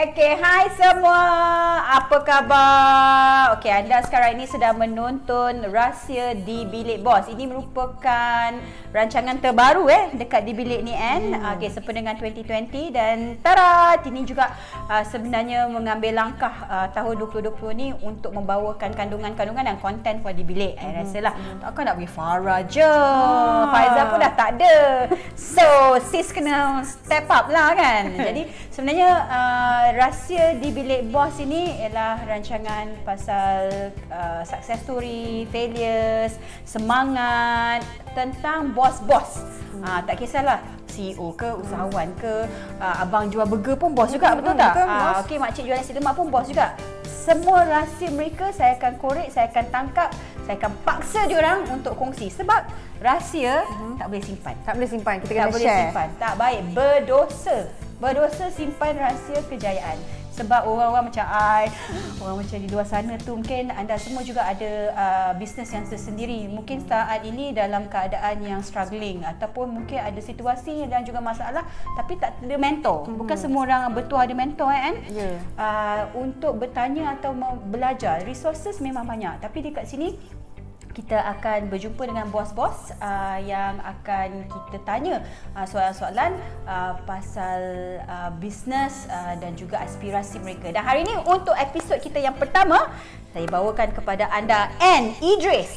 Okay, hai semua. Apa khabar? Okay, anda sekarang ini sedang menonton Rahsia di Bilik Bos. Ini merupakan rancangan terbaru dekat di bilik ni Okay, sempena dengan 2020 dan tara, ini juga sebenarnya mengambil langkah tahun 2020 ni untuk membawakan kandungan-kandungan dan konten for di bilik. Rasalah takkan nak pergi Farah je. Faizal pun dah tak ada. So, sis kena step up lah kan. Jadi sebenarnya Rahsia di Bilik Bos ini ialah rancangan pasal success story, failures, semangat tentang bos-bos. Tak kisahlah CEO ke, usahawan ke, abang jual burger pun bos juga, betul tak? Okey, makcik jual nasi lemak pun bos juga. Semua rahsia mereka saya akan korek, saya akan tangkap, saya akan paksa diorang untuk kongsi sebab rahsia tak boleh simpan. Tak boleh simpan, kita kena tak share. Boleh simpan. Tak baik, berdosa. Berdosa simpan rahsia kejayaan. Sebab orang-orang macam orang macam di luar sana tu, mungkin anda semua juga ada bisnes yang tersendiri. Mungkin saat ini dalam keadaan yang struggling ataupun mungkin ada situasi dan juga masalah tapi tak ada mentor. Bukan semua orang betul ada mentor kan? Untuk bertanya atau belajar, resources memang banyak. Tapi dekat sini kita akan berjumpa dengan bos-bos yang akan kita tanya soalan-soalan pasal bisnes dan juga aspirasi mereka. Dan hari ini untuk episod kita yang pertama, saya bawakan kepada anda Anne Idris.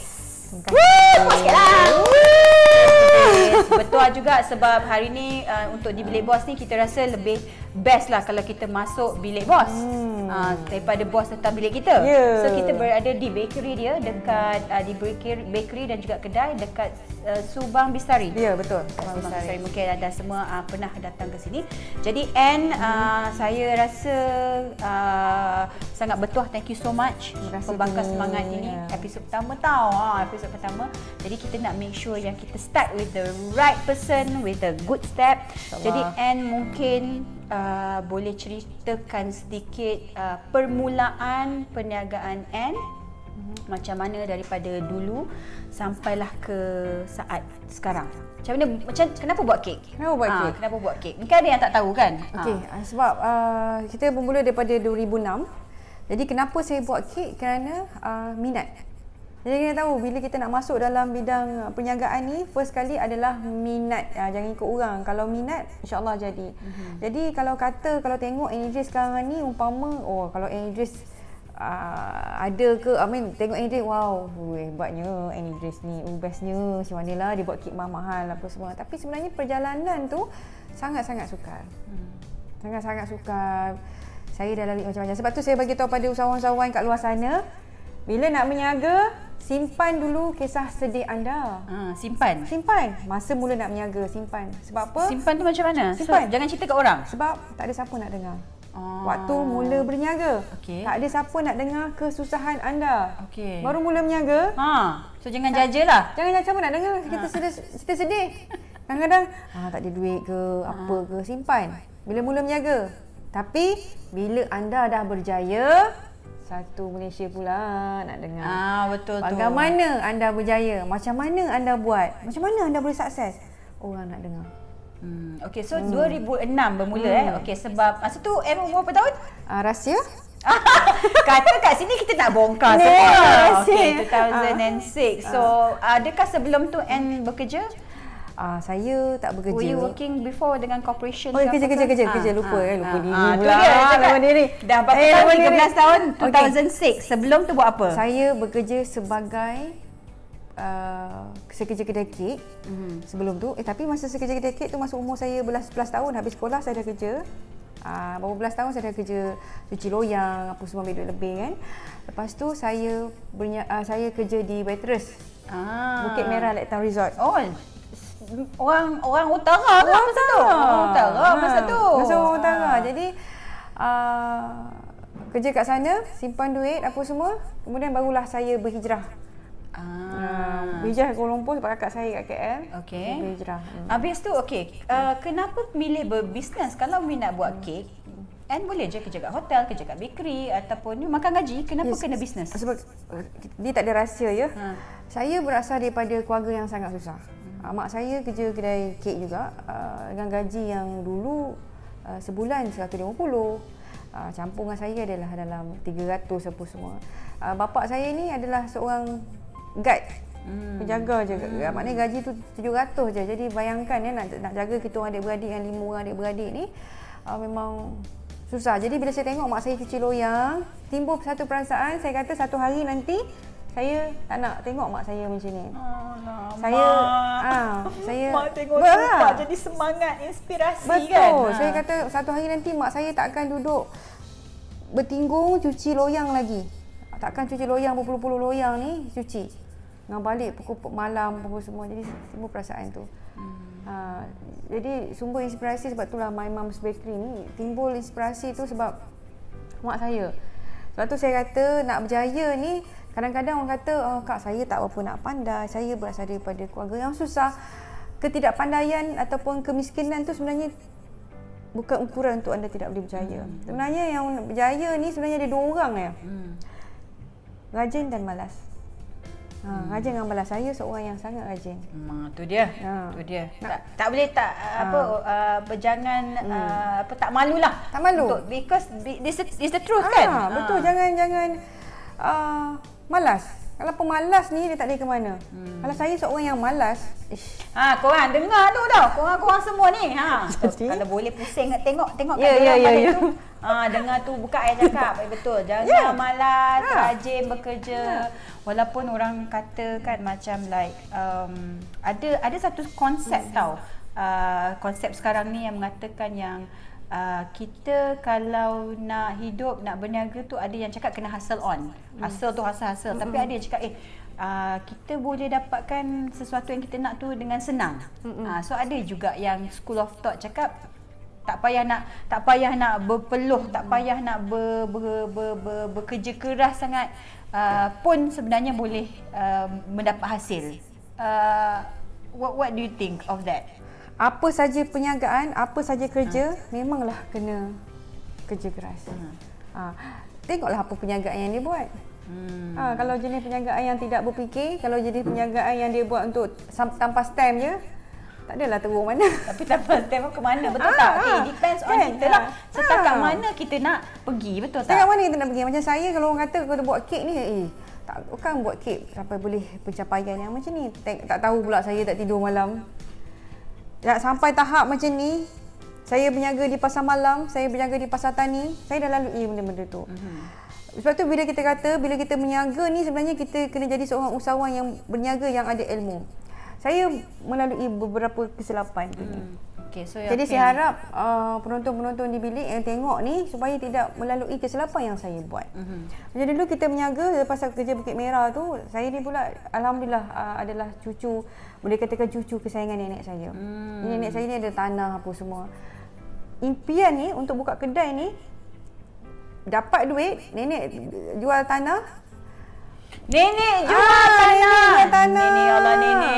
Betul juga sebab hari ni untuk di Bilik Bos ni kita rasa lebih best lah kalau kita masuk Bilik Bos daripada bos datang bilik kita. So kita berada di bakery dia dekat di bakery dan juga kedai dekat Subang Bistari. Ya, betul. Subang Bistari. Mungkin anda semua pernah datang ke sini. Jadi Anne, saya rasa sangat bertuah, thank you so much pembakar semangat ini. Episod pertama tau. Episod pertama. Jadi kita nak make sure yang kita start with the right person, with the good step. Jadi Anne mungkin boleh ceritakan sedikit permulaan perniagaan Anne, macam mana daripada dulu sampailah ke saat sekarang. Kenapa buat kek? Kenapa buat kek? Mungkin ada yang tak tahu kan? Okey, sebab kita bermula daripada 2006. Jadi kenapa saya buat kek? Kerana minat. Jadi kena tahu bila kita nak masuk dalam bidang perniagaan ni, first kali adalah minat. Jangan ikut orang. Kalau minat, insya-Allah jadi. Jadi kalau tengok Anne Idris sekarang ni umpama, kalau Anne Idris ada ke, tengok Anne Idris, wow, hebatnya Anne Idris ni, bestnya macam manalah dia buat kek mahal apa semua. Tapi sebenarnya perjalanan tu sangat-sangat sukar. Sangat-sangat sukar. Saya dah lalui macam-macam. Sebab tu saya bagi tahu pada usahawan-usahawan kat luar sana, bila nak berniaga, simpan dulu kisah sedih anda. Simpan. Masa mula nak berniaga, simpan. Sebab apa? Simpan tu macam mana? Simpan. Jangan cerita kat orang. Sebab tak ada siapa nak dengar. Waktu mula berniaga, tak ada siapa nak dengar kesusahan anda. Baru mula berniaga. So jangan jajalah. Jangan siapa nak dengar kita sedih. Kadang-kadang tak ada duit ke, apa ke, simpan. Bila mula berniaga. Tapi bila anda dah berjaya, satu Malaysia pula nak dengar. Betul tu. Bagaimana anda berjaya? Macam mana anda buat? Macam mana anda boleh sukses? Orang nak dengar. Okey, so 2006 bermula Okey, sebab masa tu umur berapa tahun? Rahsia? Kata kat sini kita tak bongkar semua. Okey, 2006. So, adakah sebelum tu Anne bekerja? Saya tak bekerja. Were you working before dengan corporation? Kerja. Lupa diri pula. Diri. Dah berapa tahun? 13 tahun? 2006. Sebelum tu buat apa? Saya bekerja sebagai saya kerja kedai kek. Sebelum tu, tapi masa saya kerja kedai kek tu masa umur saya 11 tahun, habis sekolah saya dah kerja. Berapa belas tahun saya dah kerja cuci loyang, apa semua, ambil duit lebih kan. Lepas tu saya kerja di waitress. Bukit Merah Laketown Resort. Orang utara lah masa tu. Masa orang utara. Jadi kerja kat sana, simpan duit apa semua, kemudian barulah saya berhijrah. Berhijrah ke Kuala Lumpur sebab kakak saya kat KL. Berhijrah. Habis tu kenapa milih berbisnes? Kalau minat buat kek, Anne boleh je kerja kat hotel, kerja kat bakery ataupun makan gaji. Kenapa kena bisnes? Sebab dia tak ada rahsia ya. Saya berasal daripada keluarga yang sangat susah. Mak saya kerja kedai kek juga dengan gaji yang dulu sebulan 150. campur dengan saya adalah dalam 300 apa semua. Bapa saya ni adalah seorang guide, penjaga je. Maknanya gaji tu 700 je. Jadi bayangkan ya, nak jaga kita orang adik-beradik yang 5 orang adik-beradik ni memang susah. Jadi bila saya tengok mak saya cuci loyang, timbul satu perasaan, saya kata satu hari nanti saya tak nak tengok mak saya macam ni. Saya mak tengok mak jadi semangat, inspirasi. Betul. Kan. Saya kata satu hari nanti mak saya tak akan duduk bertinggung cuci loyang lagi. Takkan cuci loyang berpuluh-puluh loyang ni cuci. Dengan balik pukul malam pukul semua. Jadi timbul perasaan tu. Jadi sumber inspirasi sebab itulah My Mom's Bakery ni timbul inspirasi tu sebab mak saya. Sebab tu saya kata nak berjaya ni, kadang-kadang orang kata, kak saya tak apa nak pandai, saya berasal daripada keluarga yang susah. Ketidakpandaian ataupun kemiskinan tu sebenarnya bukan ukuran untuk anda tidak boleh berjaya. Sebenarnya yang berjaya ni sebenarnya ada 2 orang ya. Rajin dan malas. Rajin dengan malas. Saya seorang yang sangat rajin. Tu dia. Tu dia. Tak boleh berjangan tak malulah. Tak malu. Because this is the truth kan. Betul. Jangan malas. Kalau pemalas ni dia tak boleh ke mana. Kalau saya seorang yang malas, korang dengar tu tau. Korang semua ni. Kalau boleh pusing tengok ya. tu. Dengar tu buka ayat cakap. Betul. Jangan malas, rajin bekerja. Walaupun orang kata kan macam like ada satu konsep tau. Konsep sekarang ni yang mengatakan yang kita kalau nak hidup, nak berniaga tu ada yang cakap kena hustle on. Hustle tu hustle. Tapi ada yang cakap kita boleh dapatkan sesuatu yang kita nak tu dengan senang. So ada juga yang school of thought cakap tak payah nak berpeluh, tak payah nak bekerja keras sangat pun sebenarnya boleh mendapat hasil. What do you think of that? Apa saja perniagaan, apa saja kerja, memanglah kena kerja keras. Tengoklah apa perniagaan yang dia buat. Kalau jenis perniagaan yang tidak berfikir, kalau jenis perniagaan yang dia buat untuk tanpa stamp je, tak adalah teruk mana. Tapi tanpa stamp ke mana, betul tak? Okay, depends on kita lah. Setakat mana kita nak pergi, betul tak? Setakat mana kita nak pergi. Macam saya kalau orang kata kita buat kek ni, kan buat kek sampai boleh pencapaian yang macam ni. Tak tahu pula saya tak tidur malam. Tak sampai tahap macam ni, saya berniaga di pasar malam, saya berniaga di pasar tani, saya dah lalui benda-benda tu. Sebab tu bila kita kata, bila kita berniaga ni sebenarnya kita kena jadi seorang usahawan yang berniaga yang ada ilmu. Saya melalui beberapa kesilapan tu ni. Jadi saya harap penonton-penonton di bilik yang tengok ni supaya tidak melalui kesilapan yang saya buat. Macam dulu kita berniaga lepas kerja Bukit Merah tu, saya ni pula alhamdulillah adalah cucu, boleh katakan cucu kesayangan nenek saya. Nenek saya ni ada tanah apa semua. Impian ni untuk buka kedai ni, dapat duit, nenek jual tanah. Nenek jual tanah. Nenek Allah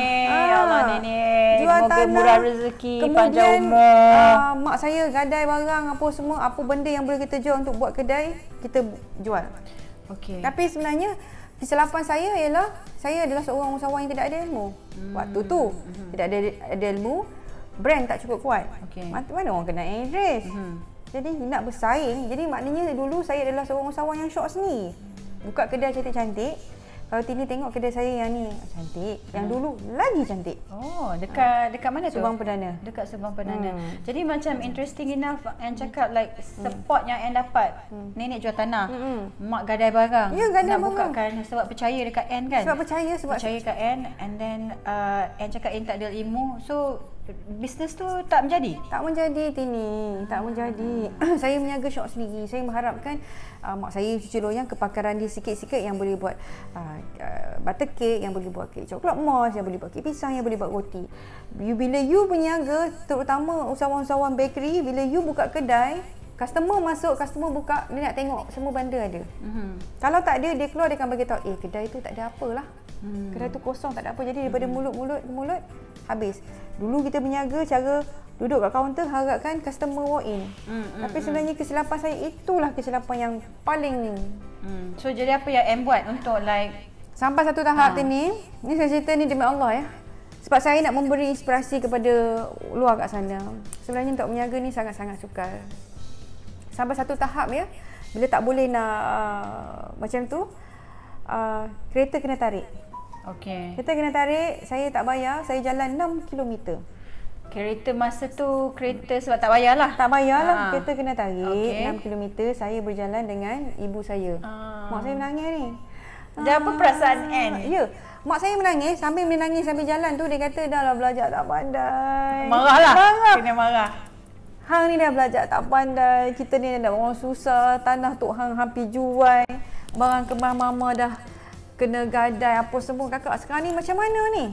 nenek. Jual semoga tanah, murah rezeki, kemudian panjang umur. mak saya gadai barang apa semua, apa benda yang boleh kita jual untuk buat kedai, kita jual. Okey. Tapi sebenarnya kesilapan saya ialah saya adalah seorang usahawan yang tidak ada ilmu. Waktu tu tidak ada ilmu, brand tak cukup kuat. Mana orang kena address. Jadi nak bersaing, jadi maknanya dulu saya adalah seorang usahawan yang syok seni. Buka kedai cantik-cantik. Kalau Tini tengok kedai saya yang ni cantik, yang dulu lagi cantik. Oh, dekat mana tu? Subang Perdana. Dekat Subang Perdana. Jadi macam interesting enough yang cakap like support yang dapat. Nenek jual tanah, mak gadai barang. Ya, gadai nak barang. bukakan sebab percaya dekat Ann kan? Sebab percaya kat Ann, and then Ann cakap Ann tak ada ilmu. So bisnes tu tak menjadi? Tak menjadi, Tini. Tak menjadi. Saya meniaga shop sendiri. Saya mengharapkan mak saya cuci loyang, kepakaran dia sikit-sikit yang boleh buat butter cake, yang boleh buat kek coklat mousse, yang boleh buat kek pisang, yang boleh buat roti. Bila you berniaga, terutama usahawan-usahawan bakery, bila you buka kedai, customer masuk, customer buka, dia nak tengok semua benda ada. Kalau tak ada, dia keluar, dia akan bagi tahu, kedai tu tak ada apalah. Kedai tu kosong, tak ada apa. Jadi daripada mulut ke mulut, habis. Dulu kita berniaga cara duduk kat kaunter, harapkan customer walk in. Tapi sebenarnya kesilapan saya, itulah kesilapan yang paling So jadi apa yang Ann buat untuk like sampai satu tahap ni saya cerita ni demi Allah ya. Sebab saya nak memberi inspirasi kepada luar kat sana. Sebenarnya untuk berniaga ni sangat-sangat sukar. sampai satu tahap ya, bila tak boleh nak macam tu, kereta kena tarik. Okey. Kereta kena tarik, saya tak bayar, saya jalan 6 km. Kereta masa tu kereta sebab tak bayarlah. Tak bayarlah, kereta kena tarik 6 Okey. km. Saya berjalan dengan ibu saya. Mak saya menangis ni. Dan apa perasaan Ann? Ya, mak saya menangis sambil jalan tu, dia kata dah lah belajar tak pandai. Marahlah. Marah. Kena marah. Hang ni dah belajar tak pandai. Kita ni dah orang susah. Tanah tok hang hampir jual. Barang kemah mama dah kena gadai apa semua. Kakak sekarang ni macam mana ni?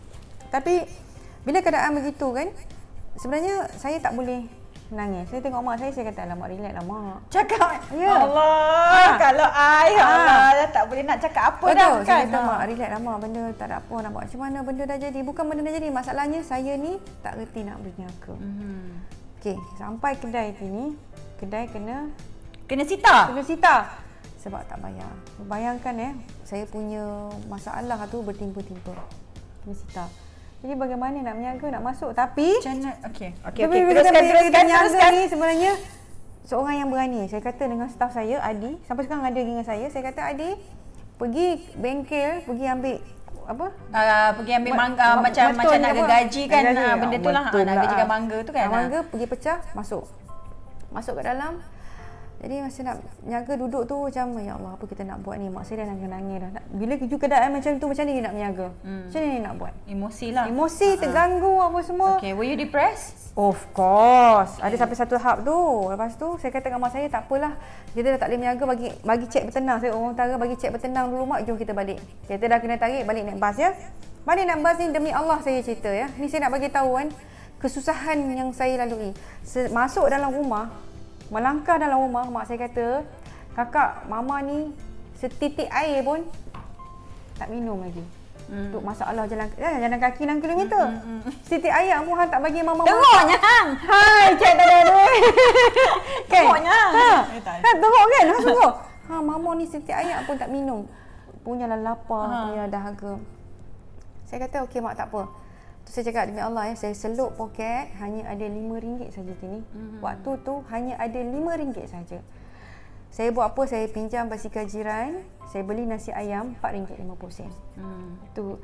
Tapi bila keadaan begitu kan, sebenarnya saya tak boleh menangis. Saya tengok mak saya kata, alamak, relax lah mak. Cakap. Ya. Allah. Kalau Allah dah tak boleh nak cakap apa dah Betul, kan. saya kata, mak, relax lah mak. Benda tak ada apa nak buat. Macam mana benda dah jadi? Bukan benda dah jadi. Masalahnya saya ni tak reti nak berniaga. Okey, sampai kedai sini, kedai kena sita sebab tak bayar. Bayangkan saya punya masalah tu bertimpa-timpa. Kena sita. Jadi bagaimana nak berniaga, nak masuk, tapi Macam mana? Okey. Teruskan ni sebenarnya seorang yang berani. Saya kata dengan staf saya, Adi, sampai sekarang ada dengan saya kata, Adi, pergi bengkel, pergi ambil apa? Pergi ambil mangga macam nak apa? gaji kan. Gaji. Benda tu lah. Nak gajikan mangga tu kan. Mangga pergi pecah, masuk kat dalam. Jadi masa nak niaga duduk tu macam, ya Allah, apa kita nak buat ni? Mak saya dah nangis dah. Bila keju keadaan macam tu, macam ni nak berniaga? Macam ni nak buat? Emosi lah. Emosi, terganggu apa semua. Okay, were you depressed? Of course. Ada sampai satu tahap tu. Lepas tu saya kata dengan mak saya, tak apalah. Kita dah tak boleh berniaga, bagi cek bertenang. Saya orang utara, bagi cek bertenang dulu mak, jom kita balik. Kita dah kena tarik, balik naik bas ya. Balik naik bas ni demi Allah saya cerita ya. Ni saya nak bagi tahu kan, kesusahan yang saya lalui. Masuk dalam rumah, melangkah dalam rumah, mak saya kata, kakak, mama ni setitik air pun tak minum lagi. Untuk masalah jalan kaki 6 km. Setitik air pun hang tak bagi mama. Teruknya hang. Hai, cik tak ada duit. Kan? Teruknya. Teruk kan? Sungguh. Mama ni setitik air pun tak minum. Punyalah lapar, punyalah dahaga. Saya kata, okey mak, tak apa. Saya cakap, demi Allah saya seluk poket, hanya ada RM5 saja sini. Waktu tu hanya ada RM5 saja. Saya buat apa? Saya pinjam basikal jiran, saya beli nasi ayam RM4.50. Tu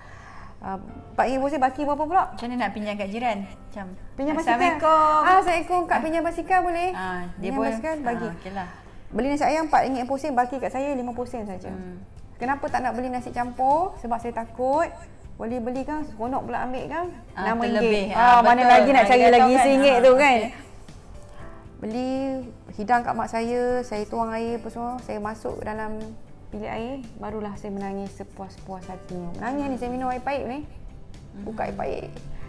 RM4.50 baki berapa pula? Macam mana nak pinjam kat jiran? Macam pinjam basikal. Assalamualaikum. Assalamualaikum, kak pinjam basikal boleh? Dia pinjam pun basikal bagi. Okeylah. Beli nasi ayam RM4.50, baki kat saya RM50 saja. Kenapa tak nak beli nasi campur? Sebab saya takut beli kan, seronok pula ambil kan, RM6. Mana lagi nak cari lagi RM1 tu kan. Beli, hidang kat mak saya tuang air apa semua, saya masuk dalam bilik air, barulah saya menangis sepuas-puas hatinya. Menangis ni, saya minum air pahit ni. Buka air pahit.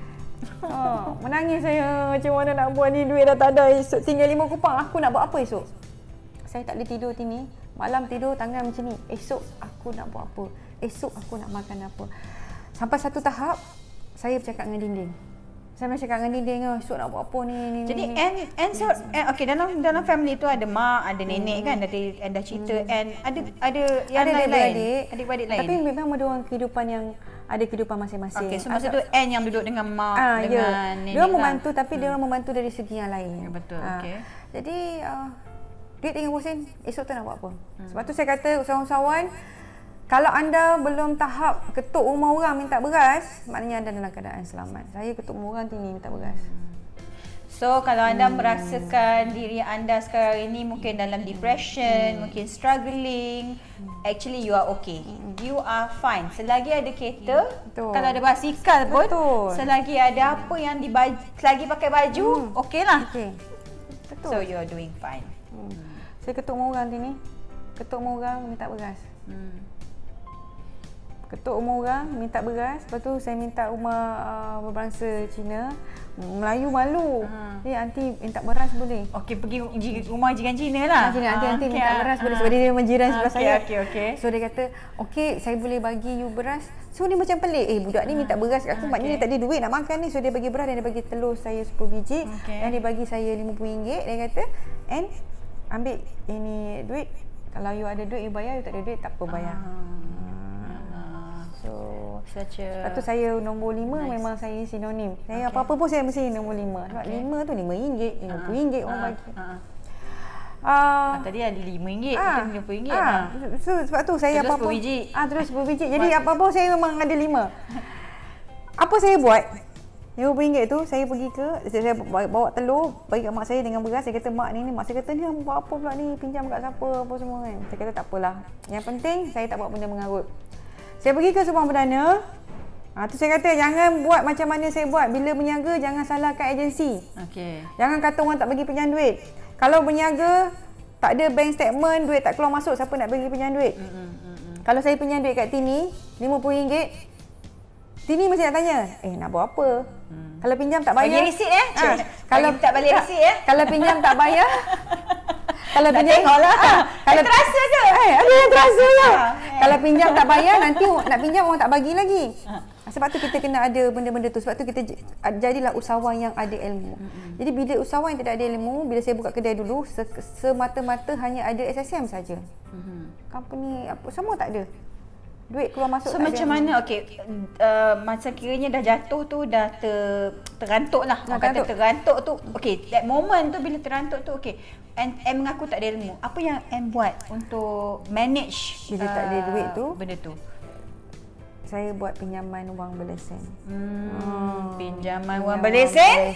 Menangis saya, macam mana nak buat ni, duit dah tak ada, esok tinggal 5 kupang, aku nak buat apa esok? Saya tak boleh tidur sini, malam tidur tangan macam ni, esok aku nak buat apa? Esok aku nak makan apa? Sampai satu tahap, saya bercakap dengan dinding. Saya bercakap dengan dinding, esok nak buat apa ni. Jadi okey, dalam family tu ada mak, ada nenek kan, dah cerita, and ada yang lain, adik-beradik lain. Tapi memang ada orang kehidupan yang ada kehidupan masing-masing. Okey, so masa tu Ann yang duduk dengan mak, dengan nenek. Dia membantu lah. Tapi dia orang membantu dari segi yang lain. Ya, betul, okey. Jadi duit RM30, esok tu nak buat apa? Sebab tu saya kata usahawan-usahawan, kalau anda belum tahap ketuk rumah orang minta beras, maknanya anda dalam keadaan selamat. Saya ketuk rumah orang sini minta beras. So kalau anda merasakan diri anda sekarang ini mungkin dalam depression, mungkin struggling, actually you are okay. You are fine. Selagi ada kereta, kalau ada basikal pun, selagi ada apa yang selagi pakai baju, okay lah. Betul. So you are doing fine. Saya ketuk rumah orang sini, ketuk rumah orang minta beras. Ketuk rumah orang minta beras. Lepas tu saya minta rumah berbangsa Cina, Melayu malu. Aunty minta beras boleh? Okey, pergi rumah jiran Cina lah. Aunty minta beras boleh? Sebab dia memang jiran sebelah saya. Okey. So dia kata, okey saya boleh bagi you beras. So dia macam pelik, budak ni minta beras kat aku, maknanya dia tak ada duit nak makan ni. So dia bagi beras dan dia bagi telur saya 10 biji. Dan dia bagi saya RM50. Dia kata, and ambil ini duit. Kalau you ada duit you bayar, you tak ada duit tak apa bayar. So, lepas tu saya nombor 5 memang saya sinonim. Saya apa-apa pun saya mesti nombor 5. Sebab 5 tu RM5, RM50 orang bagi. Tadi ada RM5, RM50. So sebab tu saya terus apa-apa 10 biji. Terus 10 biji. Jadi apa-apa saya memang ada 5. Apa saya buat? RM50 tu saya pergi saya bawa telur bagi kat mak saya dengan beras. Saya kata mak ni mak saya kata ni buat apa pula ni, pinjam kat siapa apa semua kan. Saya kata tak apalah. Yang penting saya tak buat benda mengarut. Saya pergi ke Subang Perdana. Tu saya kata jangan buat macam mana saya buat. Bila berniaga jangan salahkan agensi. Okey. Jangan kata orang tak bagi pinjam duit. Kalau berniaga tak ada bank statement, duit tak keluar masuk, siapa nak bagi pinjam duit? Kalau saya pinjam duit kat Tini RM50, Tini mesti nak tanya, nak buat apa? Kalau pinjam tak bayar. Bagi resit Kalau tak balik resit Kalau pinjam tak bayar. Kalau nak pinjam tengoklah. Kalau terasa ke? Ada yang terasa lah. Kalau pinjam tak bayar, nanti nak pinjam orang tak bagi lagi. Sebab tu kita kena ada benda-benda tu. Sebab tu kita jadilah usahawan yang ada ilmu. Jadi bila usahawan yang tidak ada ilmu, bila saya buka kedai dulu, semata-mata hanya ada SSM saja. Company apa semua tak ada. Duit keluar masuk. So macam mana? Okey, macam kiranya dah jatuh tu dah terantuk lah. Orang kata terantuk tu. Okey, that moment tu bila terantuk tu okey. M mengaku tak ada ilmu. Apa yang M buat untuk manage bila tak ada duit tu? Benda tu. Saya buat pinjaman wang berlesen. Pinjaman wang berlesen?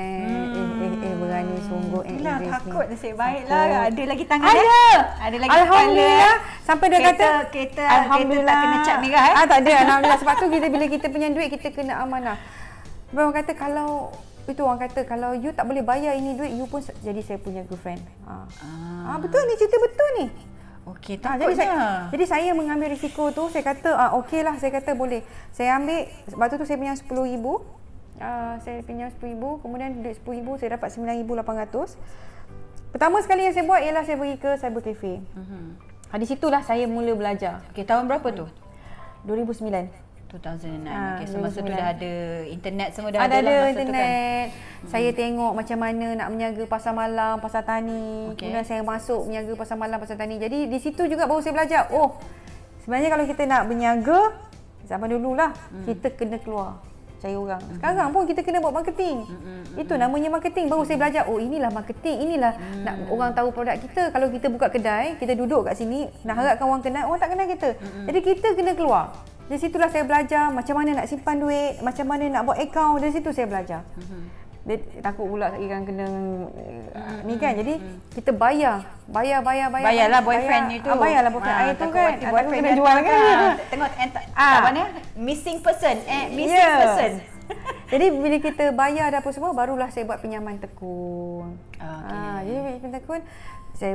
Berani sungguh. Takut nasib baiklah. Ada lagi tangan Ada lagi Alhamdulillah. Sampai dia kata kereta tak kena cap merah tak ada. Alhamdulillah. Sebab tu bila kita punya duit kita kena amanah. Orang kata kalau kalau you tak boleh bayar ini duit, you pun jadi saya punya girlfriend. Betul ni, cerita betul ni. Okey, takutnya. Jadi saya mengambil risiko tu. Saya kata okeylah, saya kata boleh. Saya ambil, sebab tu saya pinjam RM10,000. Saya pinjam RM10,000, kemudian duit RM10,000 saya dapat RM9,800. Pertama sekali yang saya buat ialah saya pergi ke cyber cafe. Di situlah saya mula belajar. Okey, tahun berapa tu? 2009. 2009. Okey, so masa tu dah ada internet semua dah ada lah masa internet. Tu kan? Saya tengok macam mana nak berniaga pasar malam, pasar tani. Kemudian saya masuk berniaga pasar malam, pasar tani. Jadi di situ juga baru saya belajar. Sebenarnya kalau kita nak berniaga zaman dululah kita kena keluar cari orang. Sekarang pun kita kena buat marketing. Itu namanya marketing. Baru saya belajar, inilah marketing, inilah nak orang tahu produk kita. Kalau kita buka kedai, kita duduk kat sini, nak harapkan orang kenal, orang tak kenal kita. Jadi kita kena keluar. Dari situlah saya belajar macam mana nak simpan duit, macam mana nak buat akaun. Dari situ saya belajar. Dia takut pula ikan kena ni kan. Jadi kita bayarlah boyfriend itu. Bayarlah boyfriend itu kan. Boyfriend kena jual kan. Tengok apa ni? Missing person. Missing person. Jadi bila kita bayar dah apa semua, barulah saya buat pinjaman tekun. Jadi pinjaman tekun saya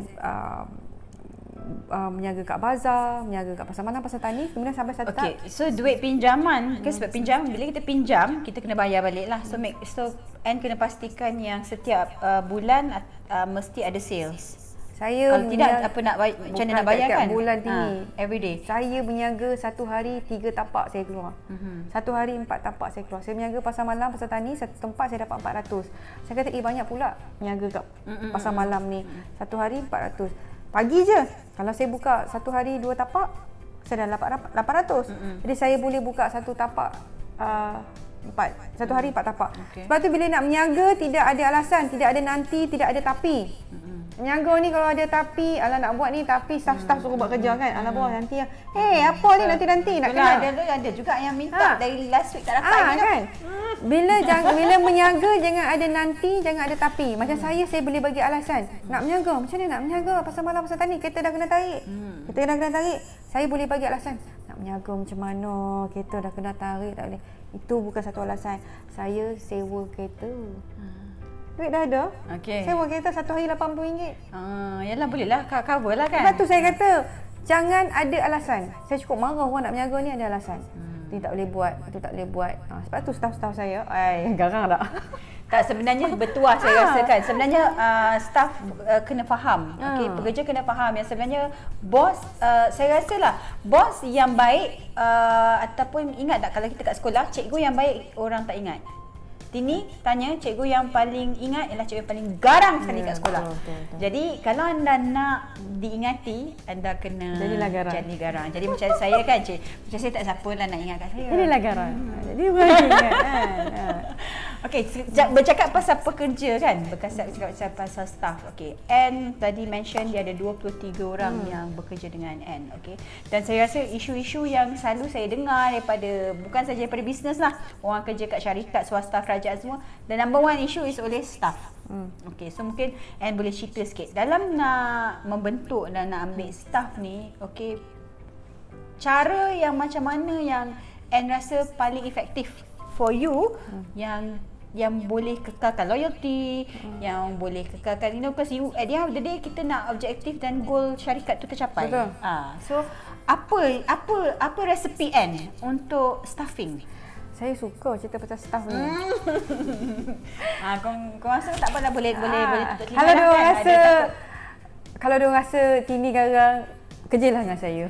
berniaga kat bazar, berniaga kat pasar malam, pasar tani, kemudian sampai satu tahap. So duit pinjaman, sebab pinjam, bila kita pinjam, kita kena bayar balik lah. So Anne kena pastikan yang setiap bulan mesti ada sales. Saya kalau tidak apa nak macam mana nak bayar kan? Bulan tinggi. Every day. Saya berniaga satu hari 3 tapak saya keluar. Satu hari 4 tapak saya keluar. Saya berniaga pasar malam, pasar tani, satu tempat saya dapat 400. Saya kata banyak pula berniaga kat pasar malam ni. Satu hari 400. Pagi je. Kalau saya buka satu hari 2 tapak, saya dah dapat 800. Jadi saya boleh buka satu tapak satu hari 4 tapak. Sebab tu bila nak berniaga tidak ada alasan, tidak ada nanti, tidak ada tapi. Berniaga ni kalau ada tapi, alah nak buat ni tapi staff suruh buat kerja kan. Alah bawah nanti apa ni nanti nak kena. Ada juga yang minta dari last week tak dapat kan. Bila berniaga jangan ada nanti, jangan ada tapi. Macam saya boleh bagi alasan. Nak berniaga, macam mana nak berniaga pasar malam, pasar tani, kereta dah kena tarik. Saya boleh bagi alasan. Nak berniaga macam mana, kereta dah kena tarik, tak boleh. Itu bukan satu alasan. Saya sewa kereta. Duit dah ada. Sewa kereta satu hari RM80. Yalah bolehlah cover lah kan. Sebab tu saya kata jangan ada alasan. Saya cukup marah orang nak berniaga ni ada alasan. Itu tak boleh buat, itu tak boleh buat. Sebab tu staff saya, garang tak? Tak, sebenarnya bertuah saya rasakan. Sebenarnya staff kena faham. Pekerja kena faham yang sebenarnya bos, saya rasalah bos yang baik ataupun ingat tak kalau kita kat sekolah, cikgu yang baik orang tak ingat. Tini tanya cikgu yang paling ingat ialah cikgu yang paling garang sekali kat sekolah. Betul. Jadi kalau anda nak diingati, anda kena jadilah garang. Jadi macam saya kan, macam saya tak siapa lah nak ingat kat saya. Jadilah garang. Jadi bukan ingat kan. Okey, bercakap pasal pekerja kan, bercakap pasal staff. Okey, Anne tadi mention dia ada 23 orang yang bekerja dengan Anne. Okey, dan saya rasa isu-isu yang selalu saya dengar daripada, bukan saja daripada bisnes lah, orang kerja kat syarikat, swasta, kerajaan semua, the number one issue is oleh staff. Okey, so mungkin Anne boleh cerita sikit dalam nak membentuk dan nak ambil staff ni. Okey, cara yang macam mana yang Anne rasa paling efektif for you, yang boleh kekalkan loyalty, yang boleh kekalkan, because you at the end of the day kita nak objektif dan goal syarikat tu tercapai. Betul. So apa resepi Anne untuk staffing? Saya suka cerita pasal staff ni. Kau rasa tak apalah, boleh tutup telinga. Kalau dia kan? rasa kalau dia rasa Tini garang, kerjalah dengan saya.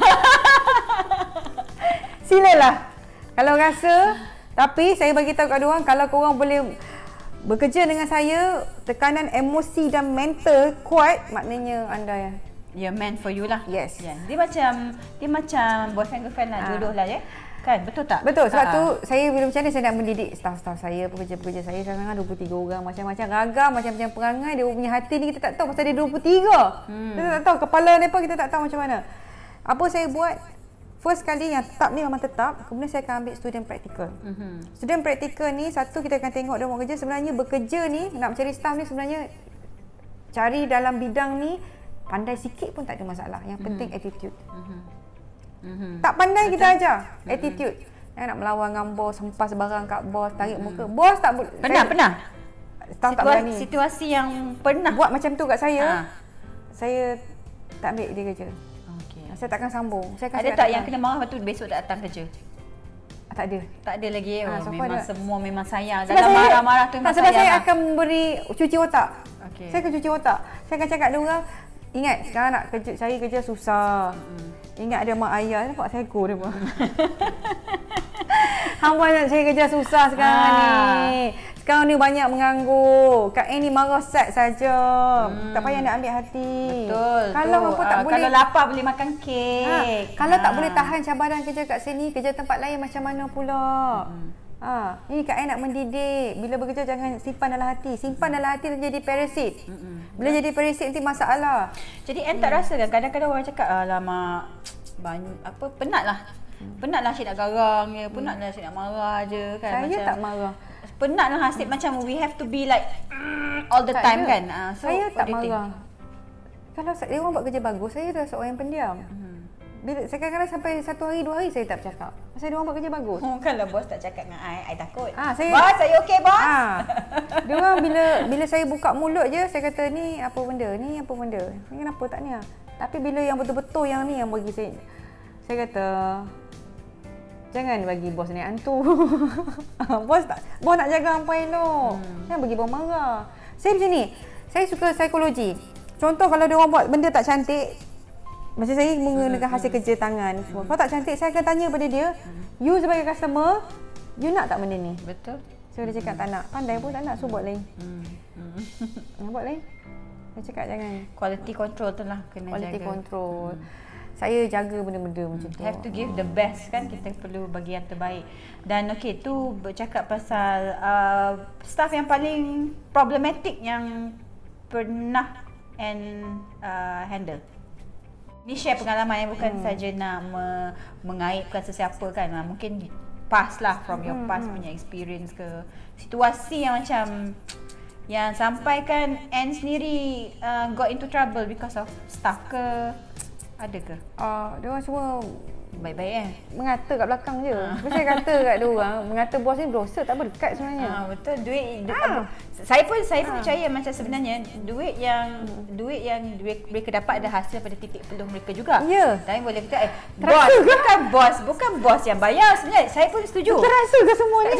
Silalah. Kalau rasa, tapi saya bagi tahu kat diorang, kalau korang boleh bekerja dengan saya, tekanan emosi dan mental kuat, maknanya anda meant for you lah. Yes. Yeah. Dia macam boyfriend girlfriend lah, jodoh lah ya. Kan, betul tak? Betul. Sebab tu saya bila macam ni saya nak mendidik staff-staff saya, pekerja-pekerja saya. Sekarang 23 orang, macam-macam ragam, macam-macam perangai. Dia punya hati ni kita tak tahu pasal dia 23. Kita tak tahu kepala mereka, kita tak tahu macam mana. Apa saya buat? First kali yang tetap ni memang tetap, kemudian saya akan ambil student practical. Student practical ni, satu kita akan tengok dia buat kerja. Sebenarnya bekerja ni, nak mencari staff ni sebenarnya cari dalam bidang ni, pandai sikit pun tak ada masalah. Yang penting attitude. Tak pandai kita ajar, attitude. Nak melawan dengan bos, hempas barang kat bos, tarik muka. Bos tak boleh. Pernah? Staff tak berani. Situasi yang pernah buat macam tu kat saya, saya tak ambil dia kerja. Saya takkan sambung. Saya akan ada tak yang kena marah lepas tu besok tak datang kerja? Tak ada. Tak ada lagi. Memang semua memang sayang. Sebab dalam marah-marah tu memang sebab sayang. Saya akan beri cuci otak. Okay. Saya akan cuci otak. Saya akan cakap dia orang, ingat sekarang nak kerja, saya kerja susah. Ingat ada mak ayah, nampak saya go dia pun. Hangpa nak saya kerja susah sekarang ni. Sekarang ni banyak menganggur. Kak ni marah set saja. Tak payah nak ambil hati. Betul. Kalau hampa tak boleh, kalau lapar boleh makan kek. Kalau tak boleh tahan cabaran kerja kat sini, kerja tempat lain macam mana pula? Ini Kak nak mendidik. Bila bekerja jangan simpan dalam hati. Simpan dalam hati dan jadi parasit. Bila jadi parasit nanti masalah. Jadi Anne tak rasa kan kadang-kadang orang cakap alamak penatlah. Penatlah asyik nak garang je, penatlah asyik nak marah je kan. Saya tak marah. Penatlah asyik macam we have to be like all the time kan. So saya tak marah. Kalau dia orang buat kerja bagus, saya dah seorang yang pendiam. Bila saya kadang-kadang sampai 1 hari 2 hari saya tak bercakap. Pasal dia orang buat kerja bagus. Kalau bos tak cakap dengan I takut. Bos, saya okey bos. Dia orang bila saya buka mulut je, saya kata ni apa benda? Ni apa benda? Ni kenapa tak ni? Tapi bila yang betul-betul yang ni yang bagi saya kata jangan bagi bos ni hantu. Bos nak jaga hampa elok. Jangan bagi bos marah. Saya macam ni. Saya suka psikologi. Contoh kalau dia orang buat benda tak cantik, macam saya menggunakan hasil kerja tangan semua. Kalau tak cantik, saya akan tanya pada dia, you sebagai customer, you nak tak benda ni? Betul. So dia cakap tak nak. Pandai pun tak nak, so buat lain. Buat lain. Dia cakap jangan. Quality control tu lah kena Quality jaga. control. Saya jaga benda-benda macam tu. Have to give the best kan, kita perlu bagi yang terbaik. Dan okey, tu bercakap pasal staff yang paling problematic yang pernah handle. Ni share pengalaman yang bukan saja nak mengaibkan sesiapa kan. Mungkin past lah, from your past punya experience ke situasi yang macam yang sampai kan Anne sendiri got into trouble because of staff ke, ada ke? Dia orang semua baik-baik mengata kat belakang je. Saya kata kat dia orang, mengata bos ni berdosa tak berdekat sebenarnya. Betul, duit saya pun percaya macam sebenarnya duit yang mereka dapat ada hasil pada titik peluh mereka juga. Ya. Tapi boleh kata bukan bos yang bayar sebenarnya. Saya pun setuju. Terasa ke semua ni?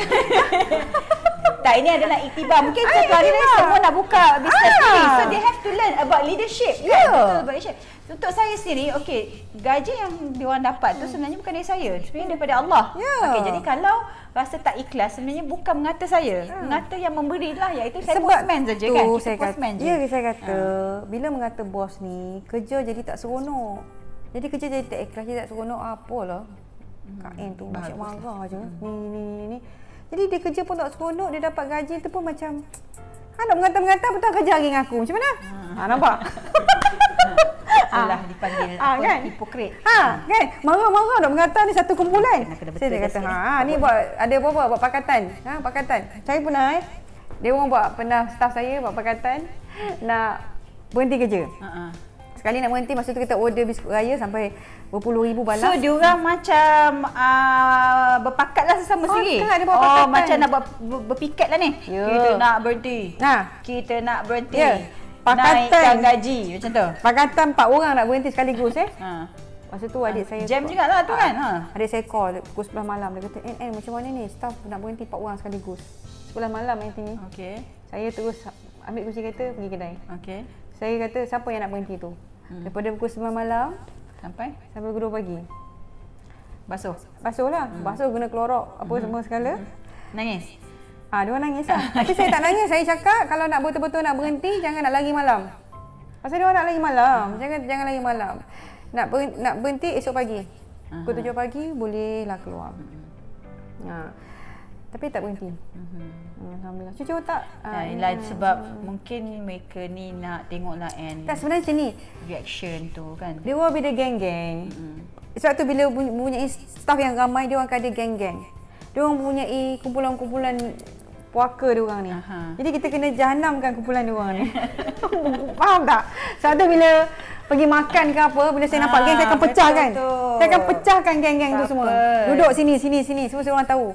Tak, ini adalah iktibar. Mungkin satu hari ni semua nak buka bisnes ni. So they have to learn about leadership. Yeah. Betul, about leadership. Untuk saya sendiri, gaji yang diorang dapat tu sebenarnya bukan dari saya. Sebenarnya daripada Allah. Jadi kalau rasa tak ikhlas, sebenarnya bukan mengata saya. Mengata yang memberi lah, iaitu saya postman saja kan. Kita postman je. Saya kata, bila mengata bos ni, kerja jadi tak seronok. Jadi kerja jadi tak ikhlas, jadi tak seronok. Apalah. Kak Anne tu macam marah je. Ni. Jadi dia kerja pun tak seronok, dia dapat gaji tu pun macam nak mengata-mengata betul kerja hari dengan aku. Macam mana? Nampak? Itulah dipanggil kan? hipokrit. Kan? Marah-marah nak mengata ni satu kumpulan. Kena betul Saya dia kata, sikit, ni buat ada apa-apa buat pakatan. Pakatan. Saya pernah dia orang pernah staff saya buat pakatan nak berhenti kerja. Sekali nak berhenti, masa tu kita order biskut raya sampai berpuluh-ribu balas. So diorang macam berpakat lah sesama sendiri. Kan, ada buat pakatan. Macam nak berpikat lah ni. Kita nak berhenti. Kita nak berhenti. Naikkan gaji macam tu. Pakatan 4 orang nak berhenti sekaligus Masa tu adik saya jam jugalah tu kan. Adik saya call pukul 11 malam. Dia kata, macam mana ni staff nak berhenti 4 orang sekaligus. 11 malam ni. Okey. Saya terus ambil kunci kereta pergi kedai. Okey. Saya kata siapa yang nak berhenti tu. Daripada pukul 9 malam sampai pukul 2 pagi. Basuh lah. Basuh guna klorok apa semua segala. Nangis. Dia orang nangis lah. Tapi saya tak nangis. Saya cakap kalau nak betul-betul nak berhenti, jangan nak lagi malam. Pasal dia orang nak lagi malam. Jangan lagi malam. Nak berhenti esok pagi. Pukul 7 pagi bolehlah keluar. Tapi tak berhenti. Alhamdulillah. Cuci otak. Sebab mungkin mereka ni nak tengoklah tak, sebenarnya macam ni. Reaction tu kan. Dia orang bila geng-geng. Sebab tu bila mempunyai staff yang ramai, dia orang akan ada geng-geng. Dia orang mempunyai kumpulan-kumpulan puaka dia orang ni. Jadi kita kena jahanamkan kumpulan dia orang ni. Faham tak? Sebab tu bila pergi makan ke apa, bila saya nampak geng, saya akan pecahkan. Saya akan pecahkan geng-geng tu semua. Duduk sini. Semua orang tahu.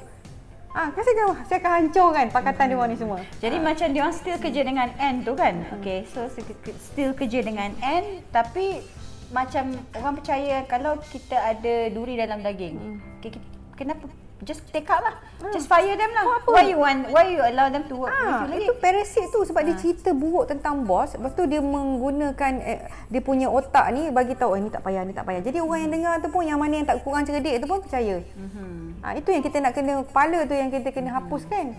Saya akan hancurkan pakatan dia orang ni semua. Jadi macam dia orang still kerja dengan N tu kan. Okay, so still kerja dengan N, tapi macam orang percaya kalau kita ada duri dalam daging. Okay, kenapa? Just take out lah. Just fire them lah. Why you allow them to work with you lagi? Itu parasit tu sebab dia cerita buruk tentang bos. Lepas tu dia menggunakan dia punya otak ni bagi tahu ni tak payah. Jadi orang yang dengar tu pun, yang mana yang tak kurang cerdik tu pun percaya. Itu yang kita nak kena, kepala tu yang kita kena hapuskan.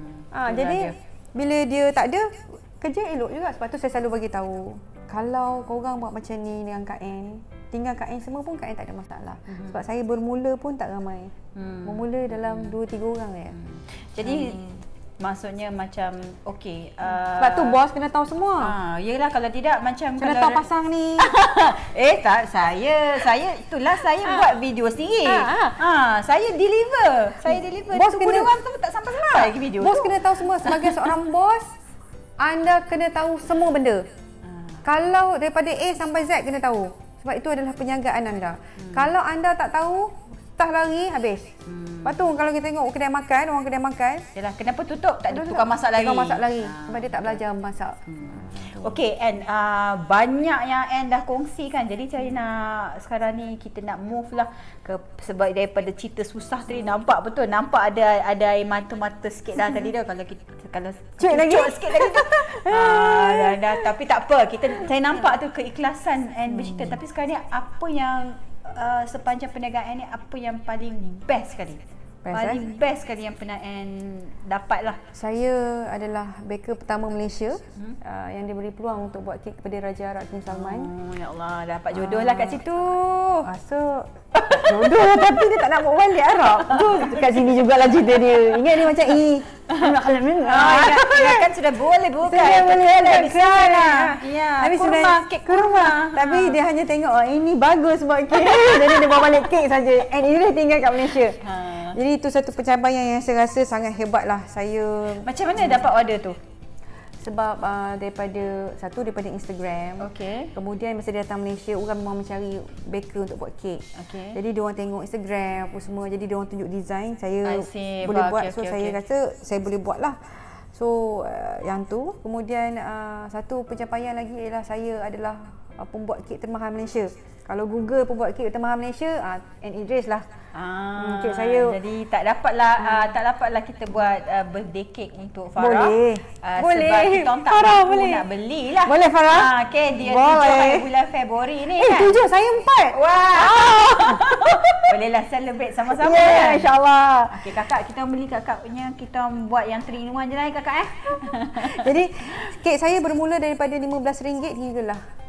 Jadi bila dia tak ada, kerja elok juga. Sebab tu saya selalu bagi tahu, kalau korang buat macam ni dengan Kak N, tinggal Kak N semua pun Kak N tak ada masalah. Sebab saya bermula pun tak ramai. Bermula dalam 2-3 orang je. Jadi maksudnya macam okey. Sebab tu bos kena tahu semua. Yelah, kalau tidak macam kena tahu pasang ni. Tak, saya itulah saya buat video sendiri. Saya deliver. Bos kena orang tu tak sampai ke video. Bos kena tahu semua. Sebagai seorang bos, anda kena tahu semua benda. Kalau daripada A sampai Z kena tahu. Sebab itu adalah penjagaan anda. Kalau anda tak tahu, staf lari, habis. Lepas tu kalau kita tengok orang kedai makan. Yalah, kenapa tutup? Tak ada tukang masak lagi. Sebab dia tak belajar masak. Okey, Ann, banyak yang Ann dah kongsikan. Jadi saya nak sekarang ni kita nak move lah sebab daripada cerita susah tadi nampak ada air mata-mata sikit dah tadi dah kalau cuk sikit lagi tu. Tapi tak apa, saya nampak tu keikhlasan Ann bercerita. Tapi sekarang ni apa yang sepanjang perniagaan ni apa yang paling best sekali? Best sekali yang pernah Ann dapat lah. Saya adalah baker pertama Malaysia yang diberi peluang untuk buat kek kepada Raja Arab King Salman. Ya Allah, dapat jodoh lah kat situ. Masuk jodoh tapi dia tak nak bawa balik Arab. Tu kat sini jugalah cerita dia. Ingat dia macam ingatkan sudah boleh bukan. Tapi sudah kek kurma. Tapi dia hanya tengok ini bagus buat kek. Jadi dia bawa balik kek saja. And ini dia tinggal kat Malaysia. Jadi itu satu pencapaian yang saya rasa sangat hebat lah. Saya macam mana dapat order tu? Sebab daripada Instagram. Okey. Kemudian masa dia datang Malaysia, orang memang mencari baker untuk buat kek. Okey. Jadi dia orang tengok Instagram apa semua. Jadi dia orang tunjuk design, saya boleh buat. Saya rasa saya boleh buat lah. So yang tu. Kemudian satu pencapaian lagi ialah saya adalah pembuat kek termahal Malaysia. Kalau Google pembuat kek termahal Malaysia, Ann Idris lah. Kek saya. Jadi tak dapatlah kita buat birthday cake untuk Farah. Boleh. Sebab kita tak Farah mampu nak belilah. Boleh Farah? Okay, dia 7 bulan Februari ni kan. 7, saya 4. Wah. Bolehlah celebrate sama-sama kan. InsyaAllah. Okay, kakak kita beli kakak punya, kita buat yang 3 in 1 je lah kakak Jadi kek saya bermula daripada RM15 hinggalah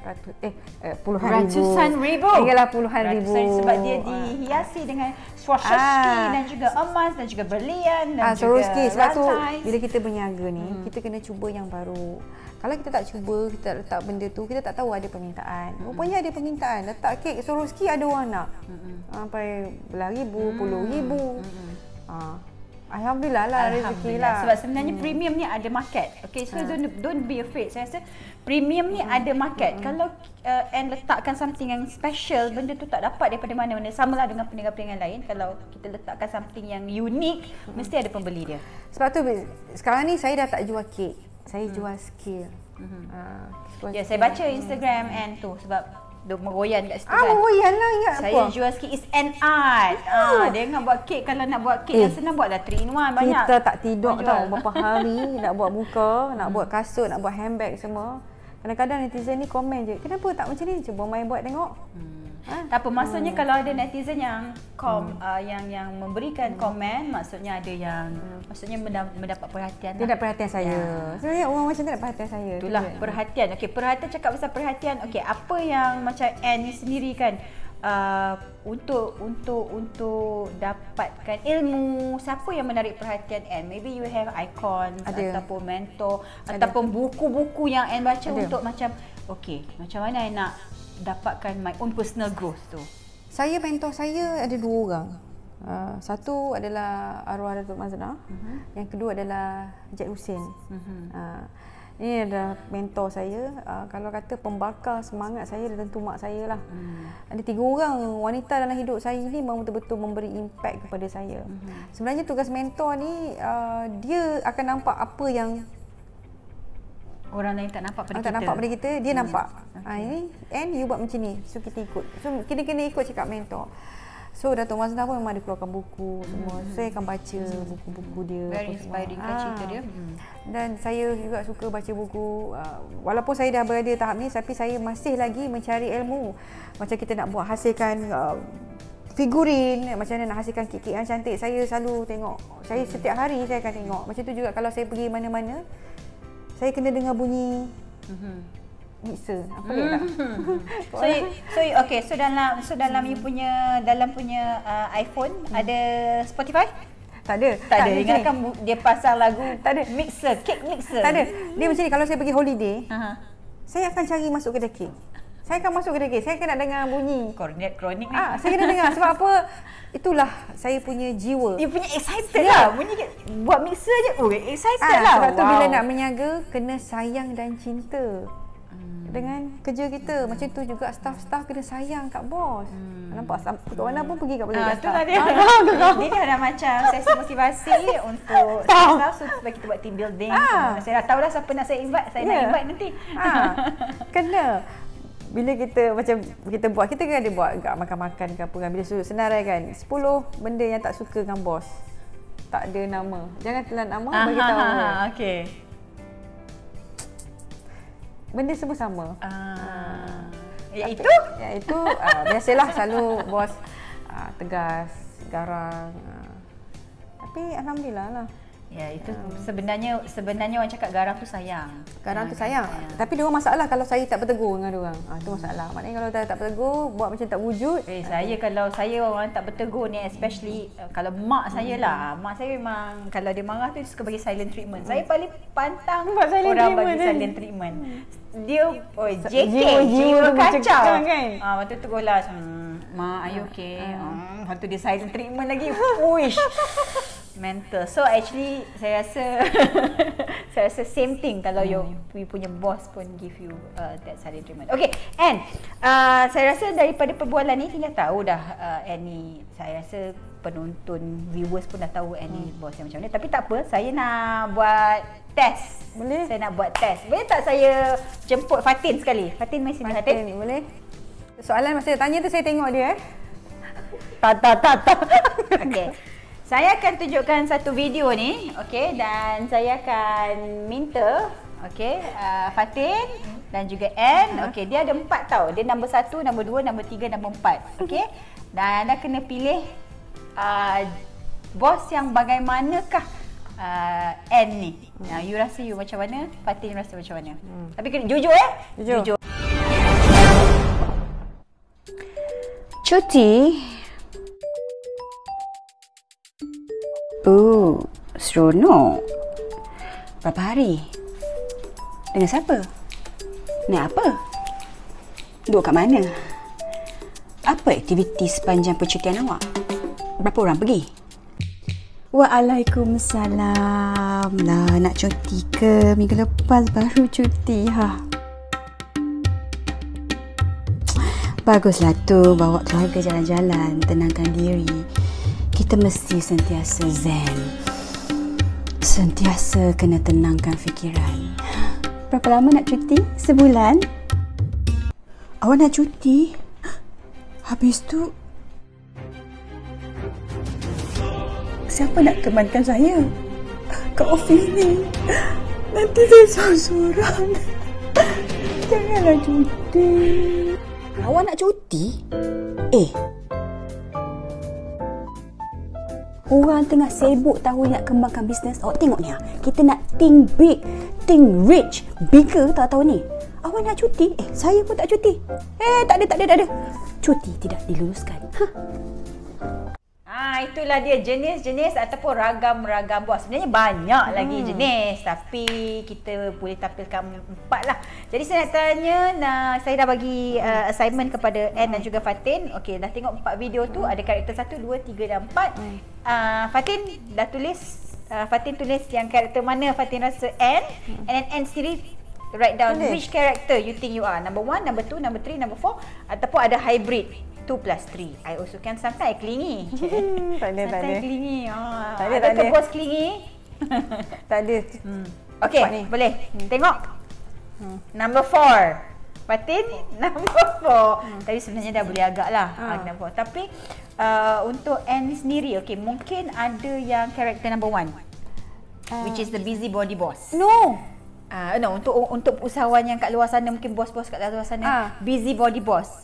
puluhan ratusan ribu. Tinggallah puluhan ribu. Sebab dia dihiasi dengan Swarovski dan juga emas dan juga berlian dan juga Swarovski. Sebab tu rantai. bila kita berniaga ni, kita kena cuba yang baru. Kalau kita tak cuba, kita letak benda tu, kita tak tahu ada permintaan. Rupanya ada permintaan. Letak kek Swarovski ada orang nak. Sampai belah ribu, puluh ribu. Alhamdulillah lah, rezeki lah. Sebab sebenarnya premium ni ada market. Okay, so don't be afraid. Saya rasa premium ni ada market. Kalau and letakkan something yang special, benda tu tak dapat daripada mana-mana. Samalah dengan perniagaan lain. Kalau kita letakkan something yang unik, mesti ada pembeli dia. Sebab tu sekarang ni saya dah tak jual kek. Saya jual skill. Ya, saya baca Instagram and tu sebab dia meroyan kat situ kan. Meroyan lah, ingat apa? Saya jual sikit is an art. Dia ingat buat kek, kalau nak buat kek yang senang buatlah 3-in-1 banyak. Kita tak tidur tau berapa hari nak buat muka, nak buat kasut, nak buat handbag semua. Kadang-kadang netizen ni komen je, kenapa tak macam ni? Cuba main buat tengok. Tak apa, maksudnya kalau ada netizen yang yang memberikan komen, maksudnya ada yang maksudnya mendapat perhatian. Dia nak perhatian saya. Sebenarnya orang macam tu nak perhatian saya. Itulah perhatian. Okey, perhatian, cakap pasal perhatian. Okey, apa yang macam Anne ni sendiri kan untuk dapatkan ilmu, siapa yang menarik perhatian Anne? Maybe you have icons ataupun mentor ataupun buku-buku yang Anne baca untuk macam okey, macam mana Anne nak dapatkan my own personal growth tu? Saya, mentor saya ada 2 orang. Satu adalah arwah Datuk Mazna, yang kedua adalah Encik Husin. Ini adalah mentor saya. Kalau kata pembakar semangat saya, dah tentu mak saya lah. Ada 3 orang wanita dalam hidup saya ni memang betul-betul memberi impact kepada saya. Sebenarnya tugas mentor ni, dia akan nampak apa yang orang lain tak nampak pada kita. Tak nampak pada kita, dia nampak. Ini and you buat macam ni. So kita ikut. So kita kena ikut cakap mentor. So Datuk Mazna pun memang ada keluarkan buku semua. Saya akan baca buku-buku dia. Very inspiring kan cerita dia. Dan saya juga suka baca buku. Walaupun saya dah berada tahap ni, tapi saya masih lagi mencari ilmu. Macam kita nak buat hasilkan figurin, macam mana nak hasilkan kek-kek yang cantik. Saya selalu tengok. Saya setiap hari saya akan tengok. Macam tu juga kalau saya pergi mana-mana, saya kena dengar bunyi mixer. Apa dia tak? So dalam you punya iPhone ada Spotify? Tak ada. Tak ada. Ingatkan dia pasang lagu tak ada mixer, cake mixer. Tak ada. Dia macam ni, kalau saya pergi holiday, saya akan cari masuk kedai kek. Saya akan masuk kedai kek, saya akan nak dengar bunyi kronik ni. Saya kena dengar sebab apa? Itulah saya punya jiwa. You punya excited lah. Bunyi buat mixer je. Excited lah. Sebab tu bila nak berniaga, kena sayang dan cinta dengan kerja kita. Macam tu juga staff-staff kena sayang kat bos. Nampak Tok Wana pun pergi kat belakang staff. Itulah dia. Dia dah macam sesi motivasi untuk staff supaya kita buat team building. Saya dah tahu dah siapa nak saya invite. Saya nak invite nanti. Kena. Bila kita macam kita buat, kita kan ada buat kat makan-makan ke apa kan. Bila suruh senarai kan, 10 benda yang tak suka dengan bos. Tak ada nama. Jangan telan nama, bagi tahu. Okey. Benda semua sama. Iaitu biasalah selalu bos tegas, garang. Tapi alhamdulillah lah. Ya, itu sebenarnya orang cakap garang tu sayang. Garang tu sayang. Tapi dia orang masalah kalau saya tak bertegur dengan dia orang. Itu masalah. Maknanya kalau tak bertegur, buat macam tak wujud. Kalau saya orang tak bertegur ni, especially kalau mak saya lah. Mak saya memang kalau dia marah tu suka bagi silent treatment. Saya paling pantang orang bagi silent treatment. Dia jiwa kacau kan. Waktu tu golah mak, are you okay? Waktu dia silent treatment lagi. Uish. Mental. So actually saya rasa same thing kalau you punya boss pun give you that silent treatment. Okay, and saya rasa daripada perbualan ni tinggal tahu dah Annie, saya rasa penonton, viewers pun dah tahu Annie boss yang macam ni. Tapi tak apa, saya nak buat test. Boleh? Saya nak buat test. Boleh tak saya jemput Fatin sekali? Fatin mai sini. Fatin, boleh? Soalan masa dia tanya tu saya tengok dia Tak. Okay. Saya akan tunjukkan satu video ni, okey, dan saya akan minta, okey, Fatin dan juga Anne, okey, dia ada 4 tau. Dia nombor 1, nombor 2, nombor 3, nombor 4, okey. Dan anda kena pilih bos yang bagaimanakah Anne ni. You rasa you macam mana? Fatin rasa macam mana? Tapi kena jujur Jujur. Cuti? Seronok. Berapa hari? Dengan siapa? Naik apa? Duduk kat mana? Apa aktiviti sepanjang percutian awak? Berapa orang pergi? Waalaikumsalam. Lah, nak cuti ke? Minggu lepas baru cuti. Baguslah tu, bawa keluarga jalan-jalan, tenangkan diri. Kita mesti sentiasa zen. Sentiasa kena tenangkan fikiran. Berapa lama nak cuti? Sebulan? Awak nak cuti? Habis tu siapa nak temankan saya ke ofis ni? Nanti saya seorang-seorang. Janganlah cuti. Awak nak cuti? Orang tengah sibuk tahu nak kembangkan bisnes. Awak tengok ni, kita nak think big, think rich, bigger tahu ni. Awak nak cuti? Saya pun tak cuti. Tak ada. Cuti tidak diluluskan. Itulah dia jenis-jenis ataupun ragam-ragam bos. Sebenarnya banyak lagi jenis, tapi kita boleh tampilkan 4 lah. Jadi saya nak tanya, saya dah bagi assignment kepada Anne dan juga Fatin. Okey, dah tengok 4 video tu, ada karakter 1, 2, 3 dan 4. Fatin dah tulis, Fatin tulis yang karakter mana Fatin rasa Anne, and then Anne sendiri write down which character you think you are. Number 1, number 2, number 3, number 4, ataupun ada hybrid 2+3. I also can sometimes clingy. Tak ada. Clingy. Tak ada. Ke bos clingy? Tak ada. Okey, boleh. Tengok. Number 4. Fatin, number 4. Tadi sebenarnya dah boleh agak lah. Number 4. Tapi untuk Anne sendiri, okey, mungkin ada yang karakter number 1. Which is the busybody boss. No, untuk usahawan yang kat luar sana, mungkin bos-bos kat luar sana, busybody boss.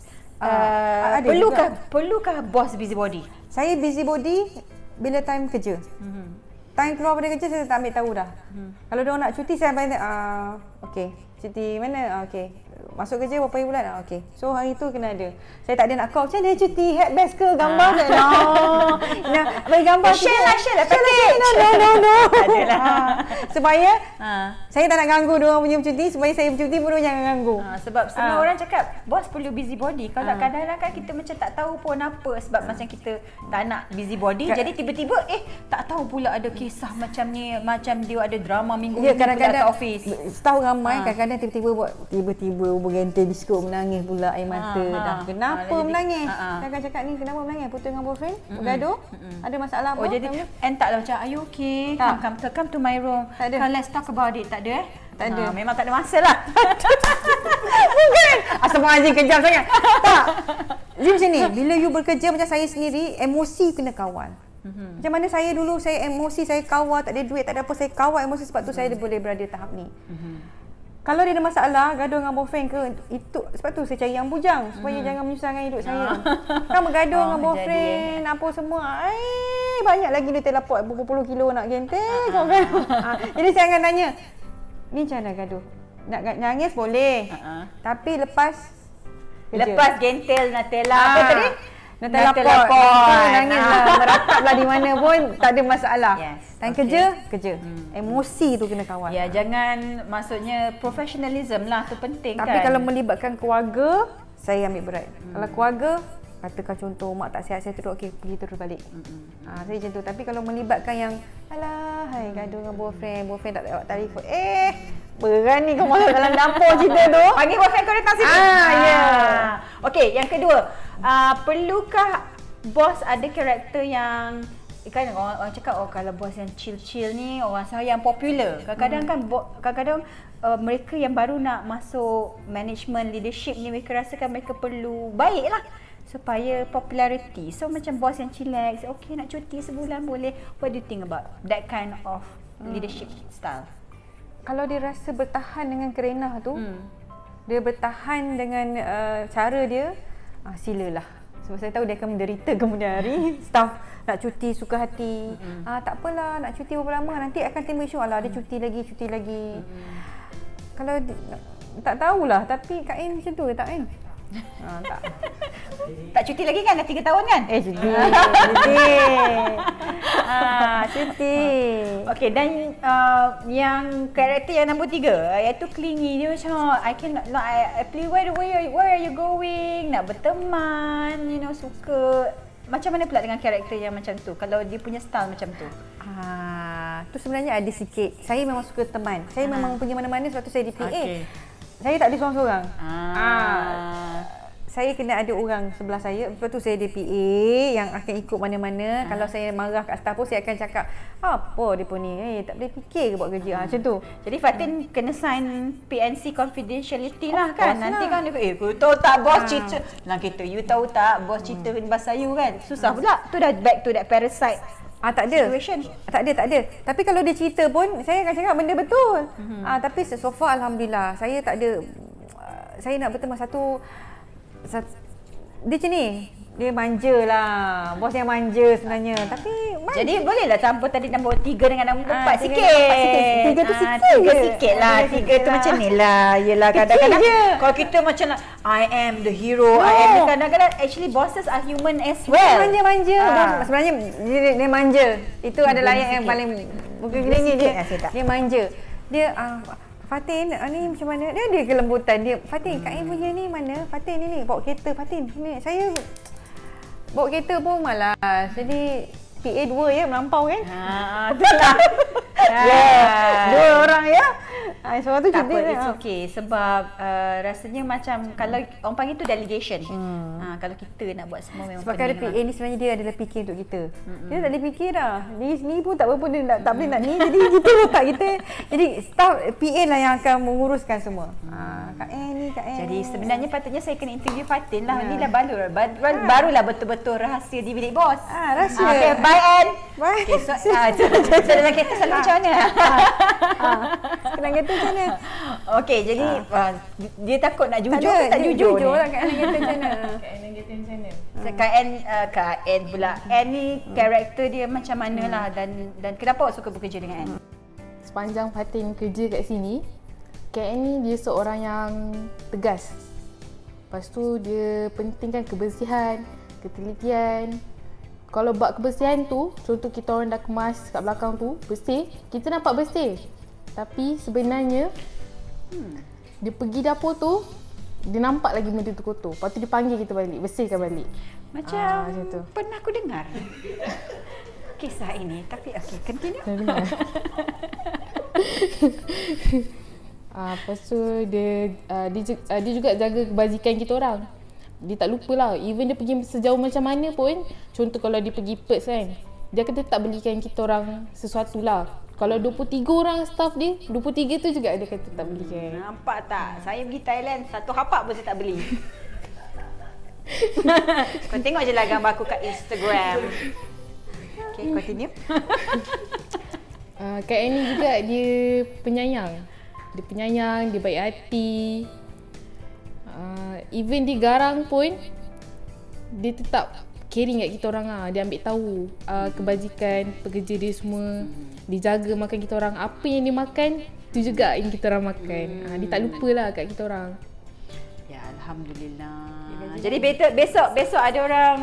Perlukah bos busybody? saya busybody bila time kerja. Time keluar pada kerja saya tak ambil tahu dah. Kalau dia orang nak cuti saya ambil okey, cuti mana? Okey. Masuk kerja berapa bulan? Okey. So hari tu kena ada. Saya tak ada nak call macam mana cuti, head best ke gambar ke? Nah, bagi gambar share lah package. No. Adalah. Supaya saya tak nak ganggu dia orang punya cuti, supaya saya bercuti pun dia jangan ganggu. Sebab semua orang cakap bos perlu busybody. Kalau kadang-kadang kan kita macam tak tahu pun apa sebab macam kita tak nak busybody, jadi tiba-tiba tak tahu pula ada kisah macam ni, macam dia ada drama minggu ni kadang-kadang kat office. Tahu ramai kadang-kadang tiba-tiba bergentai biskut menangis pula air mata dah. Kenapa menangis? Cakap ni kenapa menangis? Putus dengan boyfriend? Bergaduh? Ada masalah apa? Jadi tak lah macam are you okay? Come to my room. Let's talk about it. Tak ada Tak ada. Memang tak ada masa lah. Bukan. Astaghfirullahaladzim, kejam sangat. Tak. Dia macam ni, bila you bekerja macam saya sendiri, emosi kena kawal. Macam mana saya dulu, saya emosi, saya kawal, tak ada duit, tak ada apa, saya kawal emosi, sebab tu saya boleh berada tahap ni. Kalau dia ada masalah, gaduh dengan boyfriend ke, itu sebab tu saya cari yang bujang supaya jangan menyusahkan hidup saya. Kan bergaduh dengan boyfriend, apa semua. Banyak lagi dia terlapor berapa puluh kilo nak gentek. Jadi saya akan tanya, ni macam mana gaduh? Nak nangis boleh. Tapi lepas gentel Nutella apa tadi? Nutella pot. Nangis merataplah di mana pun tak ada masalah. Dan kerja. Emosi tu kena kawal. Ya, jangan, maksudnya professionalism lah tu penting. Tapi kalau melibatkan keluarga, saya ambil berat. Kalau keluarga, katakan contoh mak tak sihat, saya terus pergi terus balik. Saya macam tu. Tapi kalau melibatkan yang gaduh dengan boyfriend tak tengok telefon. Berani kau masuk dalam dapur cerita tu. Panggil boyfriend kau datang sini. Okey, yang kedua, perlukah bos ada karakter yang kan orang cakap kalau bos yang chill ni orang sayang popular. Kadang-kadang mereka yang baru nak masuk management leadership ni, mereka rasakan mereka perlu baik lah supaya popularity. So macam bos yang chillax, okay nak cuti sebulan boleh. What do you think about that kind of leadership style? Kalau dia rasa bertahan dengan kerenah tu, dia bertahan dengan cara dia, silalah. Sebab saya tahu dia akan menderita kemudian hari. Staff nak cuti suka hati. Tak apalah, nak cuti berapa lama, nanti akan timbul isu, dia cuti lagi. Kalau tak tahulah, tapi Kak In macam tu ke tak In? Tak. Tak cuti lagi kan? Dah 3 tahun kan? Cuti. Cuti. Okay, dan yang karakter yang nombor 3 iaitu clingy. Dia macam I play where are you going? Nak berteman, suka. Macam mana pula dengan karakter yang macam tu? Kalau dia punya style macam tu. Tu sebenarnya ada sikit. Saya memang suka teman. Saya memang pergi mana-mana sebab tu saya di PA. Okay. Saya tak ada seorang-seorang. Saya kena ada orang sebelah saya. Lepas tu saya ada PA yang akan ikut mana-mana. Kalau saya marah kat staff pun saya akan cakap, apa dia pun ni? Tak boleh fikir ke buat kerja. Macam tu. Jadi Fatin kena sign PNC confidentiality lah kan? Nanti lah. kan dia kau tahu tak bos cerita dalam kereta, you tahu tak bos cerita bahasa you kan? Susah pula. Tu dah back to that parasite. Tak ada. Situation. Tak ada. Tapi kalau dia cerita pun saya akan cakap benda betul. Tapi so far alhamdulillah saya tak ada. Saya nak berteman satu dia macam ni. Dia manja lah. Bos yang manja sebenarnya. Tapi jadi bolehlah campur tadi nombor 3 dengan nombor 4 sikit. 3 tu sikit. 3 sikit lah. 3 tu macam ni lah. Yelah kadang-kadang kalau kita macam nak I am the hero. I am the kadang-kadang actually bosses are human as well. Manja. Sebenarnya dia manja. Itu adalah yang paling bukan ni dia manja. Dia Fatin, ni macam mana? Dia kelembutan dia. Fatin, Kak Ain punya ni mana? Fatin ni bawa kereta. Fatin, ni saya bawa kereta pun malas. Jadi PA 2 ya melampau kan? Itulah. Dua orang ya. Seorang tu tak cerita. apa, it's okay. Sebab rasanya macam kalau orang panggil tu delegation. Kalau kita nak buat semua memang sebab kalau PA ni sebenarnya dia adalah fikir untuk kita. Dia tak boleh fikir dah. Diri sendiri pun tak apa-apa dia tak boleh nak ni. Jadi kita letak kita. Jadi staff PA lah yang akan menguruskan semua. Kak Ain. Jadi sebenarnya patutnya saya kena interview Fatin lah. Ni dah barulah betul-betul rahsia di bilik bos. Rahsia. Okay, bye Ann. Bye. Okay, so dalam kereta selalu macam mana? Dalam kereta macam mana? Okay, jadi dia takut nak jujur ke tak jujur ni? Jujur lah Kak Ain kereta macam mana? Kak Ann pula. Ann ni karakter dia macam mana lah dan kenapa awak suka bekerja dengan Ann? Sepanjang Fatin kerja kat sini, Kak Ann ni dia seorang yang tegas. Lepas tu dia pentingkan kebersihan, ketelitian. Kalau buat kebersihan tu, contoh kita orang dah kemas kat belakang tu, bersih, kita nampak bersih. Tapi sebenarnya dia pergi dapur tu, dia nampak lagi benda tu kotor. Lepas tu dia panggil kita balik, bersihkan balik. Macam tu. Pernah aku dengar kisah ini, tapi okay, continue. Lepas tu dia juga jaga kebajikan kita orang. Dia tak lupa lah. Even dia pergi sejauh macam mana pun, contoh kalau dia pergi Perth kan, dia akan tetap belikan kita orang sesuatu lah. Kalau 23 orang staff dia, 23 tu juga dia akan tetap belikan. Nampak tak? Saya pergi Thailand, satu hapak pun saya tak beli. Kau tengok je lah gambar aku kat Instagram. Okay, continue. Kak Ann ni juga dia penyayang. Dia penyayang, dia baik hati. Even dia garang pun, dia tetap caring kat kita orang lah. Dia ambil tahu kebajikan pekerja dia semua. Dia jaga makan kita orang. Apa yang dia makan, tu juga yang kita orang makan. Dia tak lupa lah kat kita orang. Ya, Alhamdulillah. Jadi besok ada orang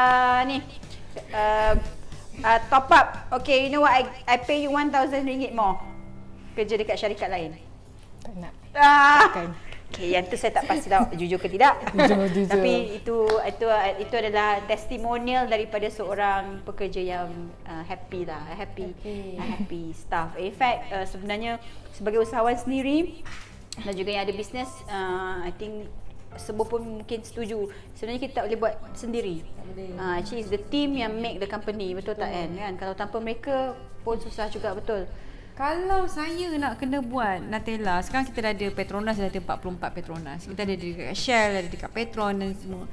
top up. Okay, you know what? I pay you RM1,000 more. Kerja dekat syarikat lain. Tak nak. Takkan. Okay, yang tu saya tak pasti tahu jujur ke tidak. Jujur. Tapi itu adalah testimonial daripada seorang pekerja yang happy lah, happy staff. In fact, sebenarnya sebagai usahawan sendiri dan juga yang ada bisnes, I think semua pun mungkin setuju. Sebenarnya kita tak boleh buat sendiri. Actually it's the team yang make the company, betul tak kan? Kalau tanpa mereka pun susah juga, betul. Kalau saya nak kena buat Nutella, sekarang kita dah ada Petronas, dah ada 44 Petronas. Kita ada dekat Shell, ada dekat Petron dan semua.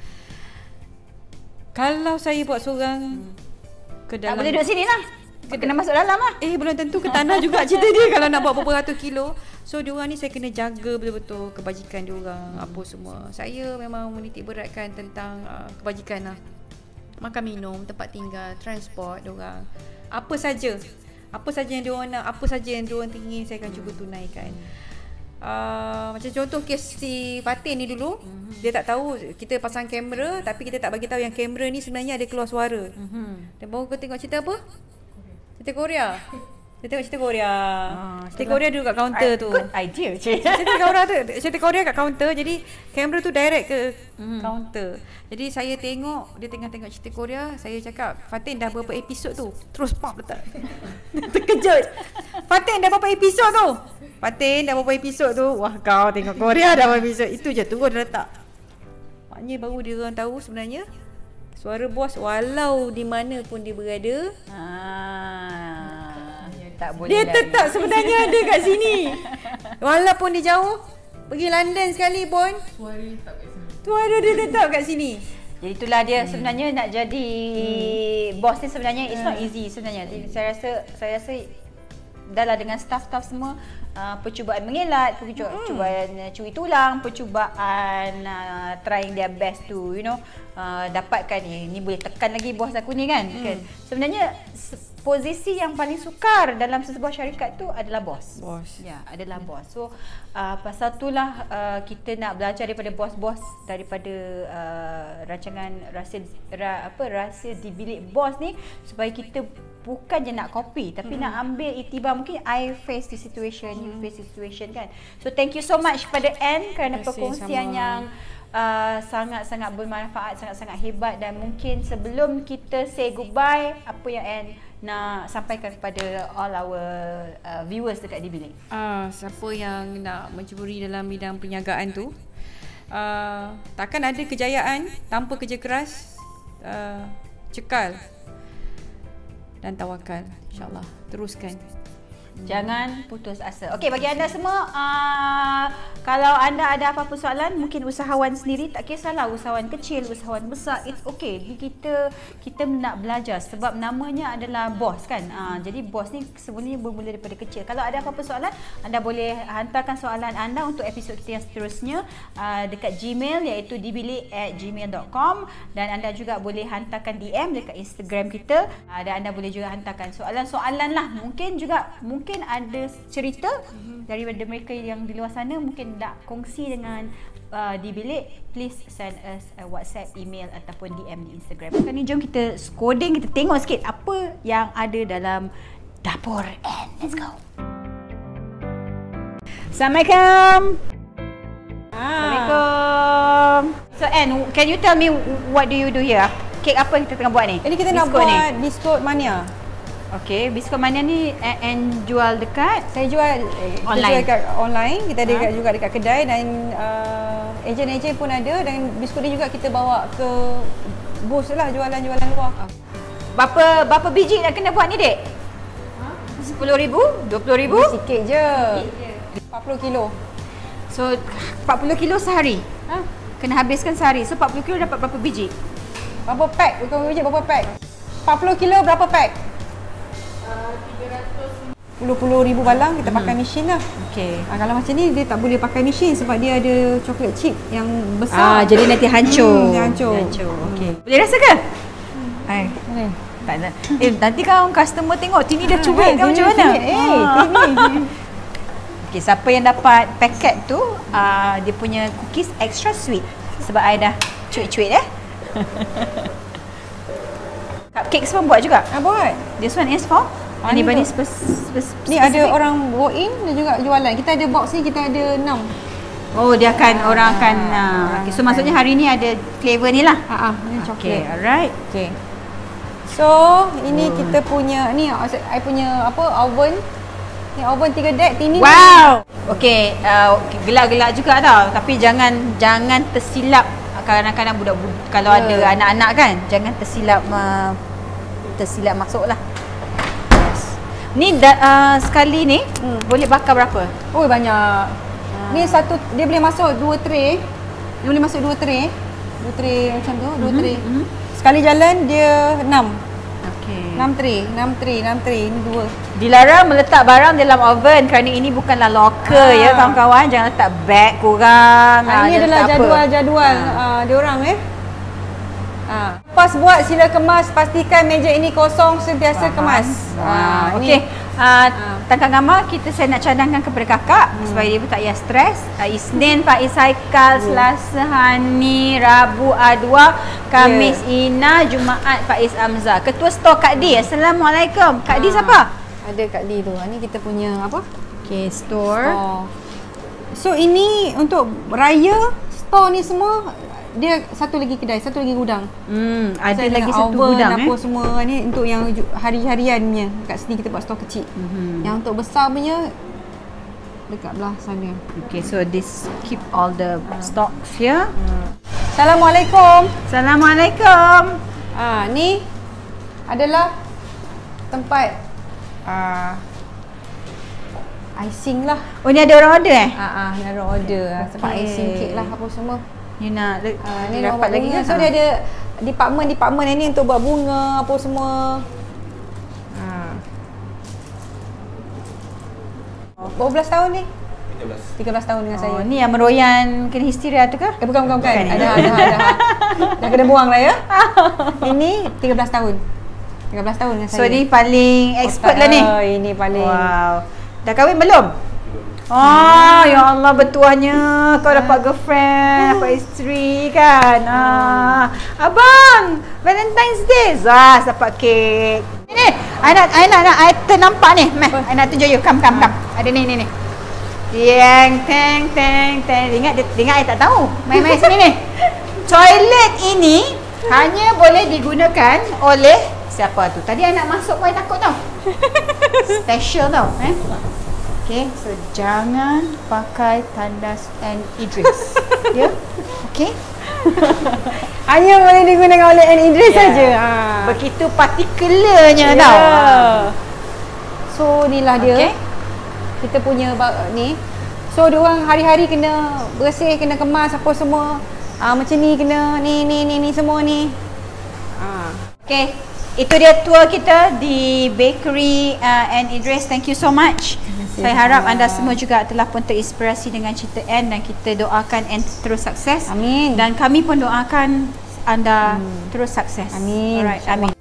Kalau saya buat seorang ke dalam, tak boleh duduk sini lah. Kena masuk dalam lah. Belum tentu ke tanah juga cerita dia kalau nak buat beberapa ratus kilo. So diorang ni saya kena jaga betul-betul kebajikan diorang, apa semua. Saya memang menitik beratkan tentang kebajikan lah. Makan minum, tempat tinggal, transport diorang. Apa saja yang diorang nak, apa saja yang diorang ingin, saya akan cuba tunaikan. Macam contoh kes si Fatin ni dulu, dia tak tahu kita pasang kamera tapi kita tak bagi tahu yang kamera ni sebenarnya ada keluar suara. Dan baru kau tengok cerita apa? Cerita Korea. Dia tengok cerita Korea. Cerita Korea duduk kat kaunter tu. Good idea, cik. Cerita Korea kat kaunter. Jadi kamera tu direct ke kaunter. Jadi saya tengok dia tengah tengok cerita Korea. Saya cakap, Fatin dah berapa episod tu? Terus pop letak. Terkejut. Fatin dah berapa episod tu? Fatin dah berapa episod tu? Wah, kau tengok Korea dah berapa episod. Itu je, terus dia letak. Maknanya baru dia orang tahu sebenarnya suara bos walau di mana pun dia berada, tak boleh dia lari. tetap sebenarnya ada kat sini. Walaupun dia jauh, pergi London sekali pun, suara dia tetap kat sini. Jadi itulah dia sebenarnya nak jadi bos ni sebenarnya it's not easy sebenarnya. Jadi saya rasa dah lah dengan staff-staff semua percubaan mengelak, percubaan curi tulang, percubaan trying their best to dapatkan ni boleh tekan lagi bos aku ni kan. Sebenarnya posisi yang paling sukar dalam sebuah syarikat tu adalah bos. Ya, adalah bos. So pasal itulah kita nak belajar daripada bos-bos, daripada rancangan rahsia di bilik bos ni, supaya kita bukan je nak copy tapi nak ambil iktibar. Mungkin I face the situation, you face the situation kan. So thank you so much pada Anne kerana perkongsian yang sangat-sangat bermanfaat, sangat-sangat hebat. Dan mungkin sebelum kita say goodbye, apa yang Anne nak sampaikan kepada all our viewers dekat di bilik? Siapa yang nak menceburi dalam bidang perniagaan tu, takkan ada kejayaan tanpa kerja keras, cekal dan tawakal. InsyaAllah teruskan, jangan putus asa. Okey, bagi anda semua, kalau anda ada apa-apa soalan, mungkin usahawan sendiri, tak kisahlah usahawan kecil, usahawan besar, it's okay. Kita nak belajar sebab namanya adalah bos kan. Jadi bos ni sebenarnya bermula daripada kecil. Kalau ada apa-apa soalan, anda boleh hantarkan soalan anda untuk episod kita yang seterusnya dekat Gmail, iaitu dibilik@gmail.com, dan anda juga boleh hantarkan DM dekat Instagram kita, dan anda boleh juga hantarkan soalan-soalan lah. Mungkin ada cerita daripada mereka yang di luar sana, mungkin nak kongsi dengan di bilik, please send us a WhatsApp, email ataupun DM di Instagram. Sekarang ni jom kita coding, kita tengok sikit apa yang ada dalam dapur Anne. Let's go. Assalamualaikum. Assalamualaikum. So Anne, can you tell me what do you do here? Kek apa yang kita tengah buat ni? Ini kita nak buat biskut mania. Okey, biskut mania ni Anne jual dekat? Saya jual online. Dekat online. Kita ada juga dekat kedai, dan ejen-ejen pun ada, dan biskut ni juga kita bawa ke booth lah, jualan-jualan luar. Berapa biji nak kena buat ni, Dek? 10,000? 20,000? Sikit je. 40 kilo. So 40 kilo sehari? Kena habiskan sehari. So 40 kilo dapat berapa biji? Berapa pack? Bukan biji, berapa pack? 40 kilo berapa pack? 10,000 balang kita pakai mesin lah. Okey. Kalau macam ni dia tak boleh pakai mesin sebab dia ada coklat chip yang besar. Jadi nanti hancur. Dia hancur. Okey. Boleh rasa ke? Boleh. Tak ada. Nanti kalau customer tengok Tini dah cuit kan macam mana? Tini. Okey, siapa yang dapat paket tu, dia punya cookies extra sweet sebab I dah cuit-cuit Cupcakes pun buat juga? Buat. This one is for anybody ni ada orang walk in dan juga jualan. Kita ada box ni, kita ada 6. Oh, dia akan orang akan okay. So maksudnya hari ni ada flavor ni lah. Ni coklat. Okay, alright. Okay. So, ini kita punya ni I punya oven. Ni oven 3 dek Tini. Wow. Okay, gelak-gelak juga tau. Tapi jangan tersilap. Kadang-kadang budak-budak kalau ada anak-anak kan, jangan tersilap masuk lah. Ni sekali ni boleh bakar berapa? Oh, banyak. Ni satu, dia boleh masuk 2 tray. Dia boleh masuk 2 tray. 2 tray macam tu, 2 tray. Sekali jalan dia 6. Okey. 6 tray. Ini 2. Dilarang meletak barang dalam oven kerana ini bukanlah locker ya kawan-kawan. Jangan letak beg korang. Ini adalah jadual diorang Lepas buat sila kemas, pastikan meja ini kosong, sentiasa kemas. Okey. Tangkap gambar saya nak cadangkan kepada kakak supaya dia pun tak payah stres. Isnin Faiz Haikal, Selasa Hani, Rabu Adwa, Khamis Ina, Jumaat Faiz Amzah. Ketua stor Kak D. Assalamualaikum. Kak D siapa? Ada Kak D tu. Ni kita punya apa? Okay, store. So ini untuk raya store ni semua dia satu lagi kedai, satu lagi gudang. Ada so, lagi satu oven, gudang apa semua ni untuk yang hari-hariannya. Kat sini kita buat store kecil. Yang untuk besar punya dekat belah sana. Okay, so this keep all the stocks here. Assalamualaikum. Assalamualaikum. Ni adalah tempat icing lah. Oh, ni ada orang order Ni ada orang order. Tempat icing kek lah apa semua. You nak ni dapat lagi kan? So dia ada department ni untuk buat bunga apa semua. Berapa belas tahun ni? 13 tahun dengan saya. Ni yang meroyan kena histeria tu ke? Bukan. Ada. Dah kena buang lah ya. Ini 13 tahun. 13 tahun dengan saya. So ni paling expert lah ni. Ini paling. Wow. Dah kahwin belum? Ya Allah, bertuahnya kau dapat girlfriend, dapat isteri kan. Abang, Valentine's Day Zaz dapat kek. Ni, I nak ternampak ni. I nak tunjuk you. Come. Ada ni. Teng. Ingat I tak tahu. Main sini ni. Toilet ini hanya boleh digunakan oleh siapa tu? Tadi I nak masuk pun I takut tau. Special tau. Okay, so jangan pakai tandas and Idris. Ya? Okay? Hanya boleh digunakan oleh N. Idris saja. Begitu partikularnya tau. So inilah dia. Okay. Kita punya ni. So diorang hari-hari kena bersih, kena kemas apa semua. Macam ni kena ni semua ni. Okay. Itu dia tour kita di Bakery N. Idris. Thank you so much. Saya harap anda semua juga telah pun terinspirasi dengan cerita N dan kita doakan N terus sukses. Amin. Dan kami pun doakan anda terus sukses. Amin. Alright, amin.